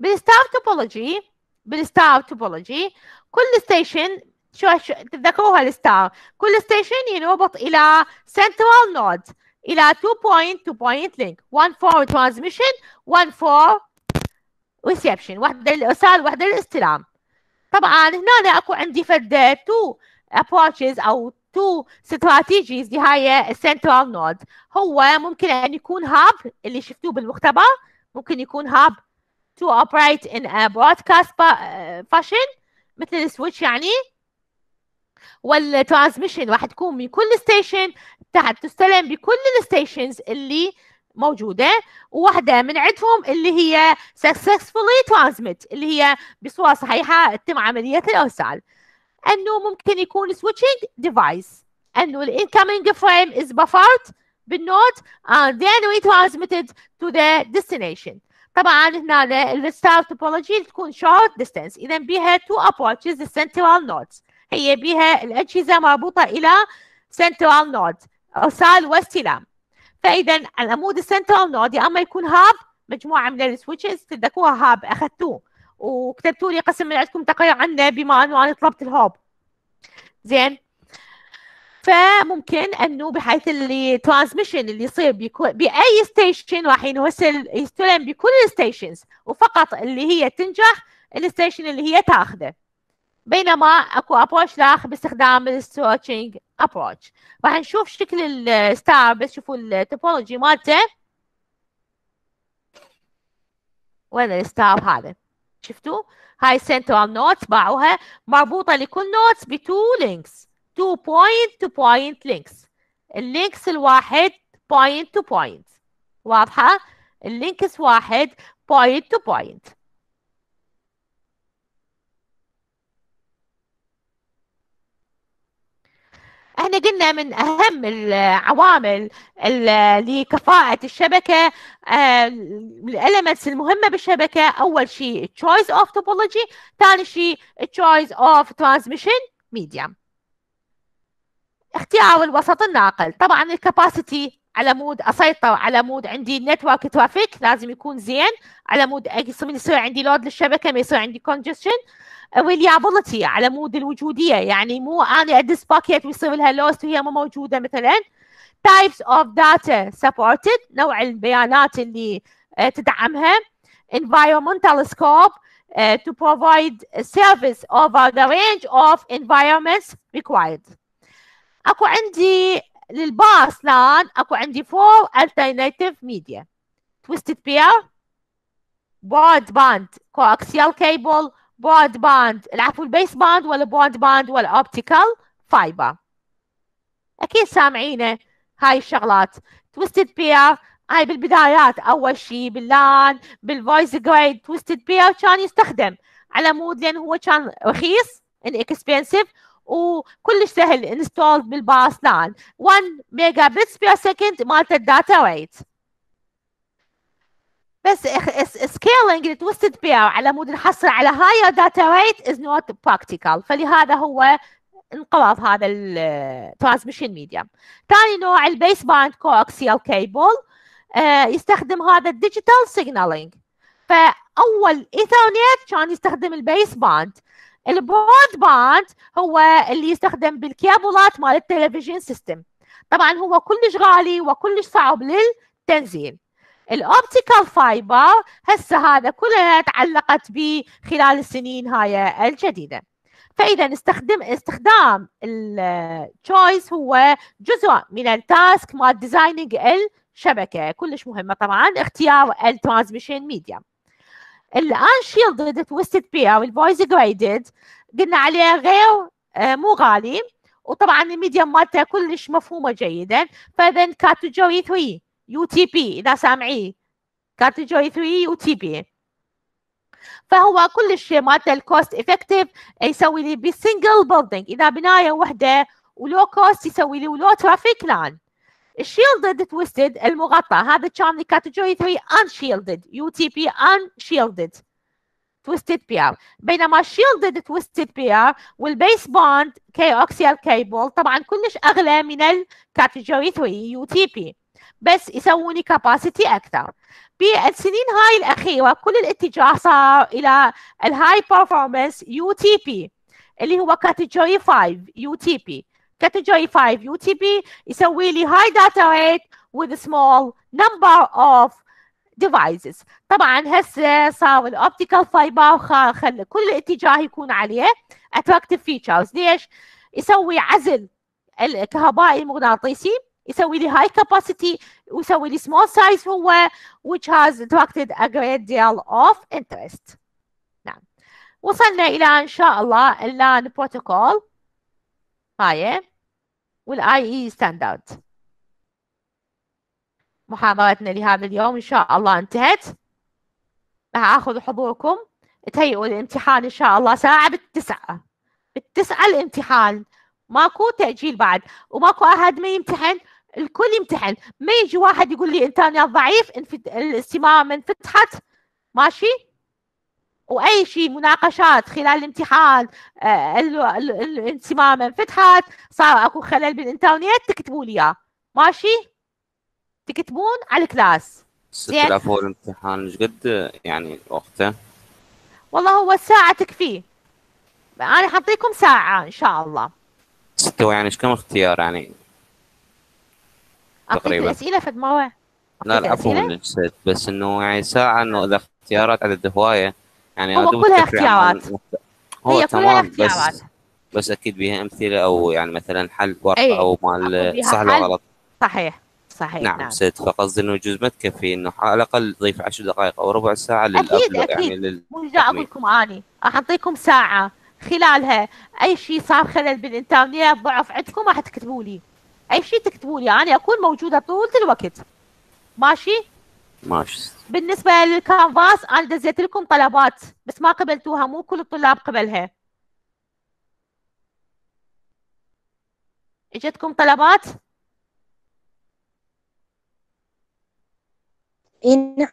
بالستار توبولوجي كل ستيشن تتذكروها الستار، كل ستيشن ينربط إلى سنترال نود، إلى 2 point link، 1 for transmission 1 for reception، واحدة للإرسال واحدة للاستلام. طبعا هنا أكو عندي فد 2 approaches أو 2 strategies لهاي السنترال نود. هو ممكن أن يكون هاب اللي شفتوه بالمختبر، ممكن يكون هاب to operate in a broadcast fashion مثل السويتش يعني، والترانسميشن راح تكون من كل ستيشن تستلم بكل الستيشنز اللي موجودة، وواحدة من عندهم اللي هي successfully transmit اللي هي بصورة صحيحة تتم عملية الإرسال. أنه ممكن يكون switching device، أنه ال incoming frame is buffered بالنود and then retransmitted to the destination. طبعا هنا الستار توبولوجي تكون short distance، إذا بيها 2 approaches السنترال nodes، هي بيها الأجهزة مربوطة إلى سنترال نود إرسال واستلام. فإذا العمود السنترال نود يا أما يكون هاب مجموعة من السويتشز، تتذكروها هاب أخذتوه وكتبتوا لي قسم من عندكم تقرير عنه بما أنه أنا طلبت الهوب. زين، فممكن أنه بحيث اللي ترانسميشن اللي يصير بأي ستيشن راح يستلم بكل الستيشنز، وفقط اللي هي تنجح الستيشن اللي هي تاخذه. بينما اكو ابروتش لاخر باستخدام السويتشنج ابروتش. راح نشوف شكل الستار، بس شوفوا التوبولوجي مالته. وين الستار هذا؟ شفتوا؟ هاي سنترال نوتس باعوها مربوطه لكل نوتس ب2 لينكس، 2 point to point لينكس. اللينكس الواحد point to point، واضحه؟ اللينكس واحد point to point. احنا قلنا من اهم العوامل لكفاءة الشبكة، الاليمنتس المهمة بالشبكة، اول شيء choice of topology، ثاني شيء choice of transmission medium، اختيار الوسط الناقل. طبعا الكاباسيتي على مود اسيطر على مود عندي النتورك ترافيك لازم يكون زين، على مود يصير عندي لود للشبكة ما يصير عندي congestion. reliability على مود الوجودية، يعني مو أنا أدس باكيت ويصير لها لوست وهي مو موجودة مثلا. types of data supported، نوع البيانات اللي تدعمها. environmental scope to provide service over the range of environments required. أكو عندي للباس لان أكو عندي 4 alternative media: twisted pair، broadband coaxial cable، برود باند العفو البيس باند، ولا برود باند ولا اوبتيكال فايبر. اكيد سامعينه هاي الشغلات. تويستد بير هاي بالبدايات اول شيء باللان بالفويس جريد تويستد بير كان يستخدم على مود لان هو كان رخيص انكسبنسيف وكلش سهل انستول بالباس لان. 1 ميجا بتس بير سكند مالت الداتا ريت. بس scaling التويستد بير على مود نحصل على higher data rate is not practical، فلهذا هو انقرض هذا الترانسميشن ميديم. ثاني نوع البيس باند كوكسيال كيبل، يستخدم هذا الديجيتال سيجنالينج. فاول ايثرنت كان يستخدم البيس باند. البرود باند هو اللي يستخدم بالكيبلات مال التلفزيون سيستم، طبعا هو كلش غالي وكلش صعب للتنزيل. الاوبتيكال فايبر هسه هذا كلها تعلقت به خلال السنين هاي الجديده. فاذا استخدام التشويس هو جزء من التاسك مال ديزايننج الشبكه، كلش مهمه طبعا اختيار الترانسميشن ميديم. الانشيلدد تويستد بير والفويس جريدد قلنا عليه غير مو غالي، وطبعا الميديم مالته كلش مفهومه جيدا. فاذا كاتيجوري 3 يو تي بي اذا سامعيه، كاتيجوري 3 يو تي بي، فهو كلش مالته الكوست افكتيف، يسوي لي بسنجل بيلدينج اذا بنايه وحده ولو كوست يسوي لي ولو ترافيك لان. shielded twisted المغطى هذا كان كاتيجوري 3 unshielded UTP unshielded twisted pair. بينما shielded twisted pair والبيس بوند كاكسيال كيبل طبعا كلش اغلى من الكاتيجوري 3 UTP بس يسوون كاباسيتي اكثر. بالسنين هاي الاخيره كل الاتجاه صار الى الهاي performance UTP اللي هو كاتيجوري 5 UTP. كاتيجوري 5 UTP يسوي لي high data rate with small number of devices. طبعا هسه صار الاوبتيكال فايبر خلى كل الاتجاه يكون عليه attractive features. ليش؟ يسوي عزل الكهربائي المغناطيسي، يسوي لي high capacity ويسوي لي small size هو which has attracted a great deal of interest. نعم وصلنا إلى إن شاء الله اللان بروتوكول هاي والاي اي ستاندرد. محاضرتنا لهذا اليوم إن شاء الله انتهت. راح آخذ حضوركم تهيئوا الامتحان إن شاء الله ساعة بالتسعة الامتحان، ماكو تأجيل بعد وماكو أحد ما يمتحن، الكل يمتحن. ما يجي واحد يقول لي إنترنت ضعيف الاستمارة انفتحت ماشي واي شيء مناقشات خلال الامتحان الاستمارة انفتحت صار اكو خلل بالانترنت تكتبوا لي اياه ماشي، تكتبون على الكلاس. 6000 هو الامتحان ايش قد يعني وقته؟ والله هو الساعة تكفيه، انا حاعطيكم ساعة ان شاء الله. 6 يعني ايش كم اختيار يعني؟ تقريبا اسئلة فد مرة؟ لا العفو من نسيت، بس انه يعني ساعة انه اذا اختيارات عدد هواية يعني هو كلها اختيارات. هو هي تمام كلها اختيارات. بس اكيد بيها امثلة او يعني مثلا حل ورقة او مال صح ولا غلط. صحيح نعم نسيت، فقصدي انه يجوز ما تكفي انه على الاقل تضيف 10 دقائق او ربع ساعة اكيد يعني مو جاي اقول لكم اني راح اعطيكم ساعة خلالها اي شيء صار خلل بالانترنت ضعف عندكم راح تكتبوا لي اي شيء تكتبوا لي، انا اكون موجودة طول الوقت ماشي. بالنسبة للكانفاس انا دزيت لكم طلبات بس ما قبلتوها، مو كل الطلاب قبلها. اجتكم طلبات؟ نعم.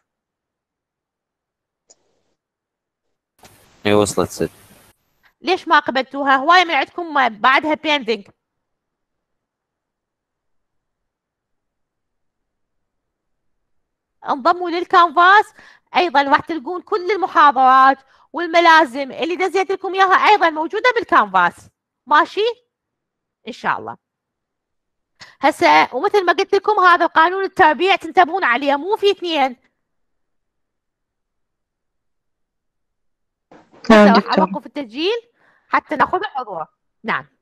اي وصلت ست. ليش ما قبلتوها؟ هواية من عندكم بعدها بيندنج. انضموا للكانفاس ايضا راح تلقون كل المحاضرات والملازم اللي دزيت لكم اياها ايضا موجوده بالكانفاس ماشي ان شاء الله. هسه ومثل ما قلت لكم هذا قانون التربيع تنتبهون عليه، مو في اثنين. هسه راح اوقف التسجيل حتى ناخذ الحضور. نعم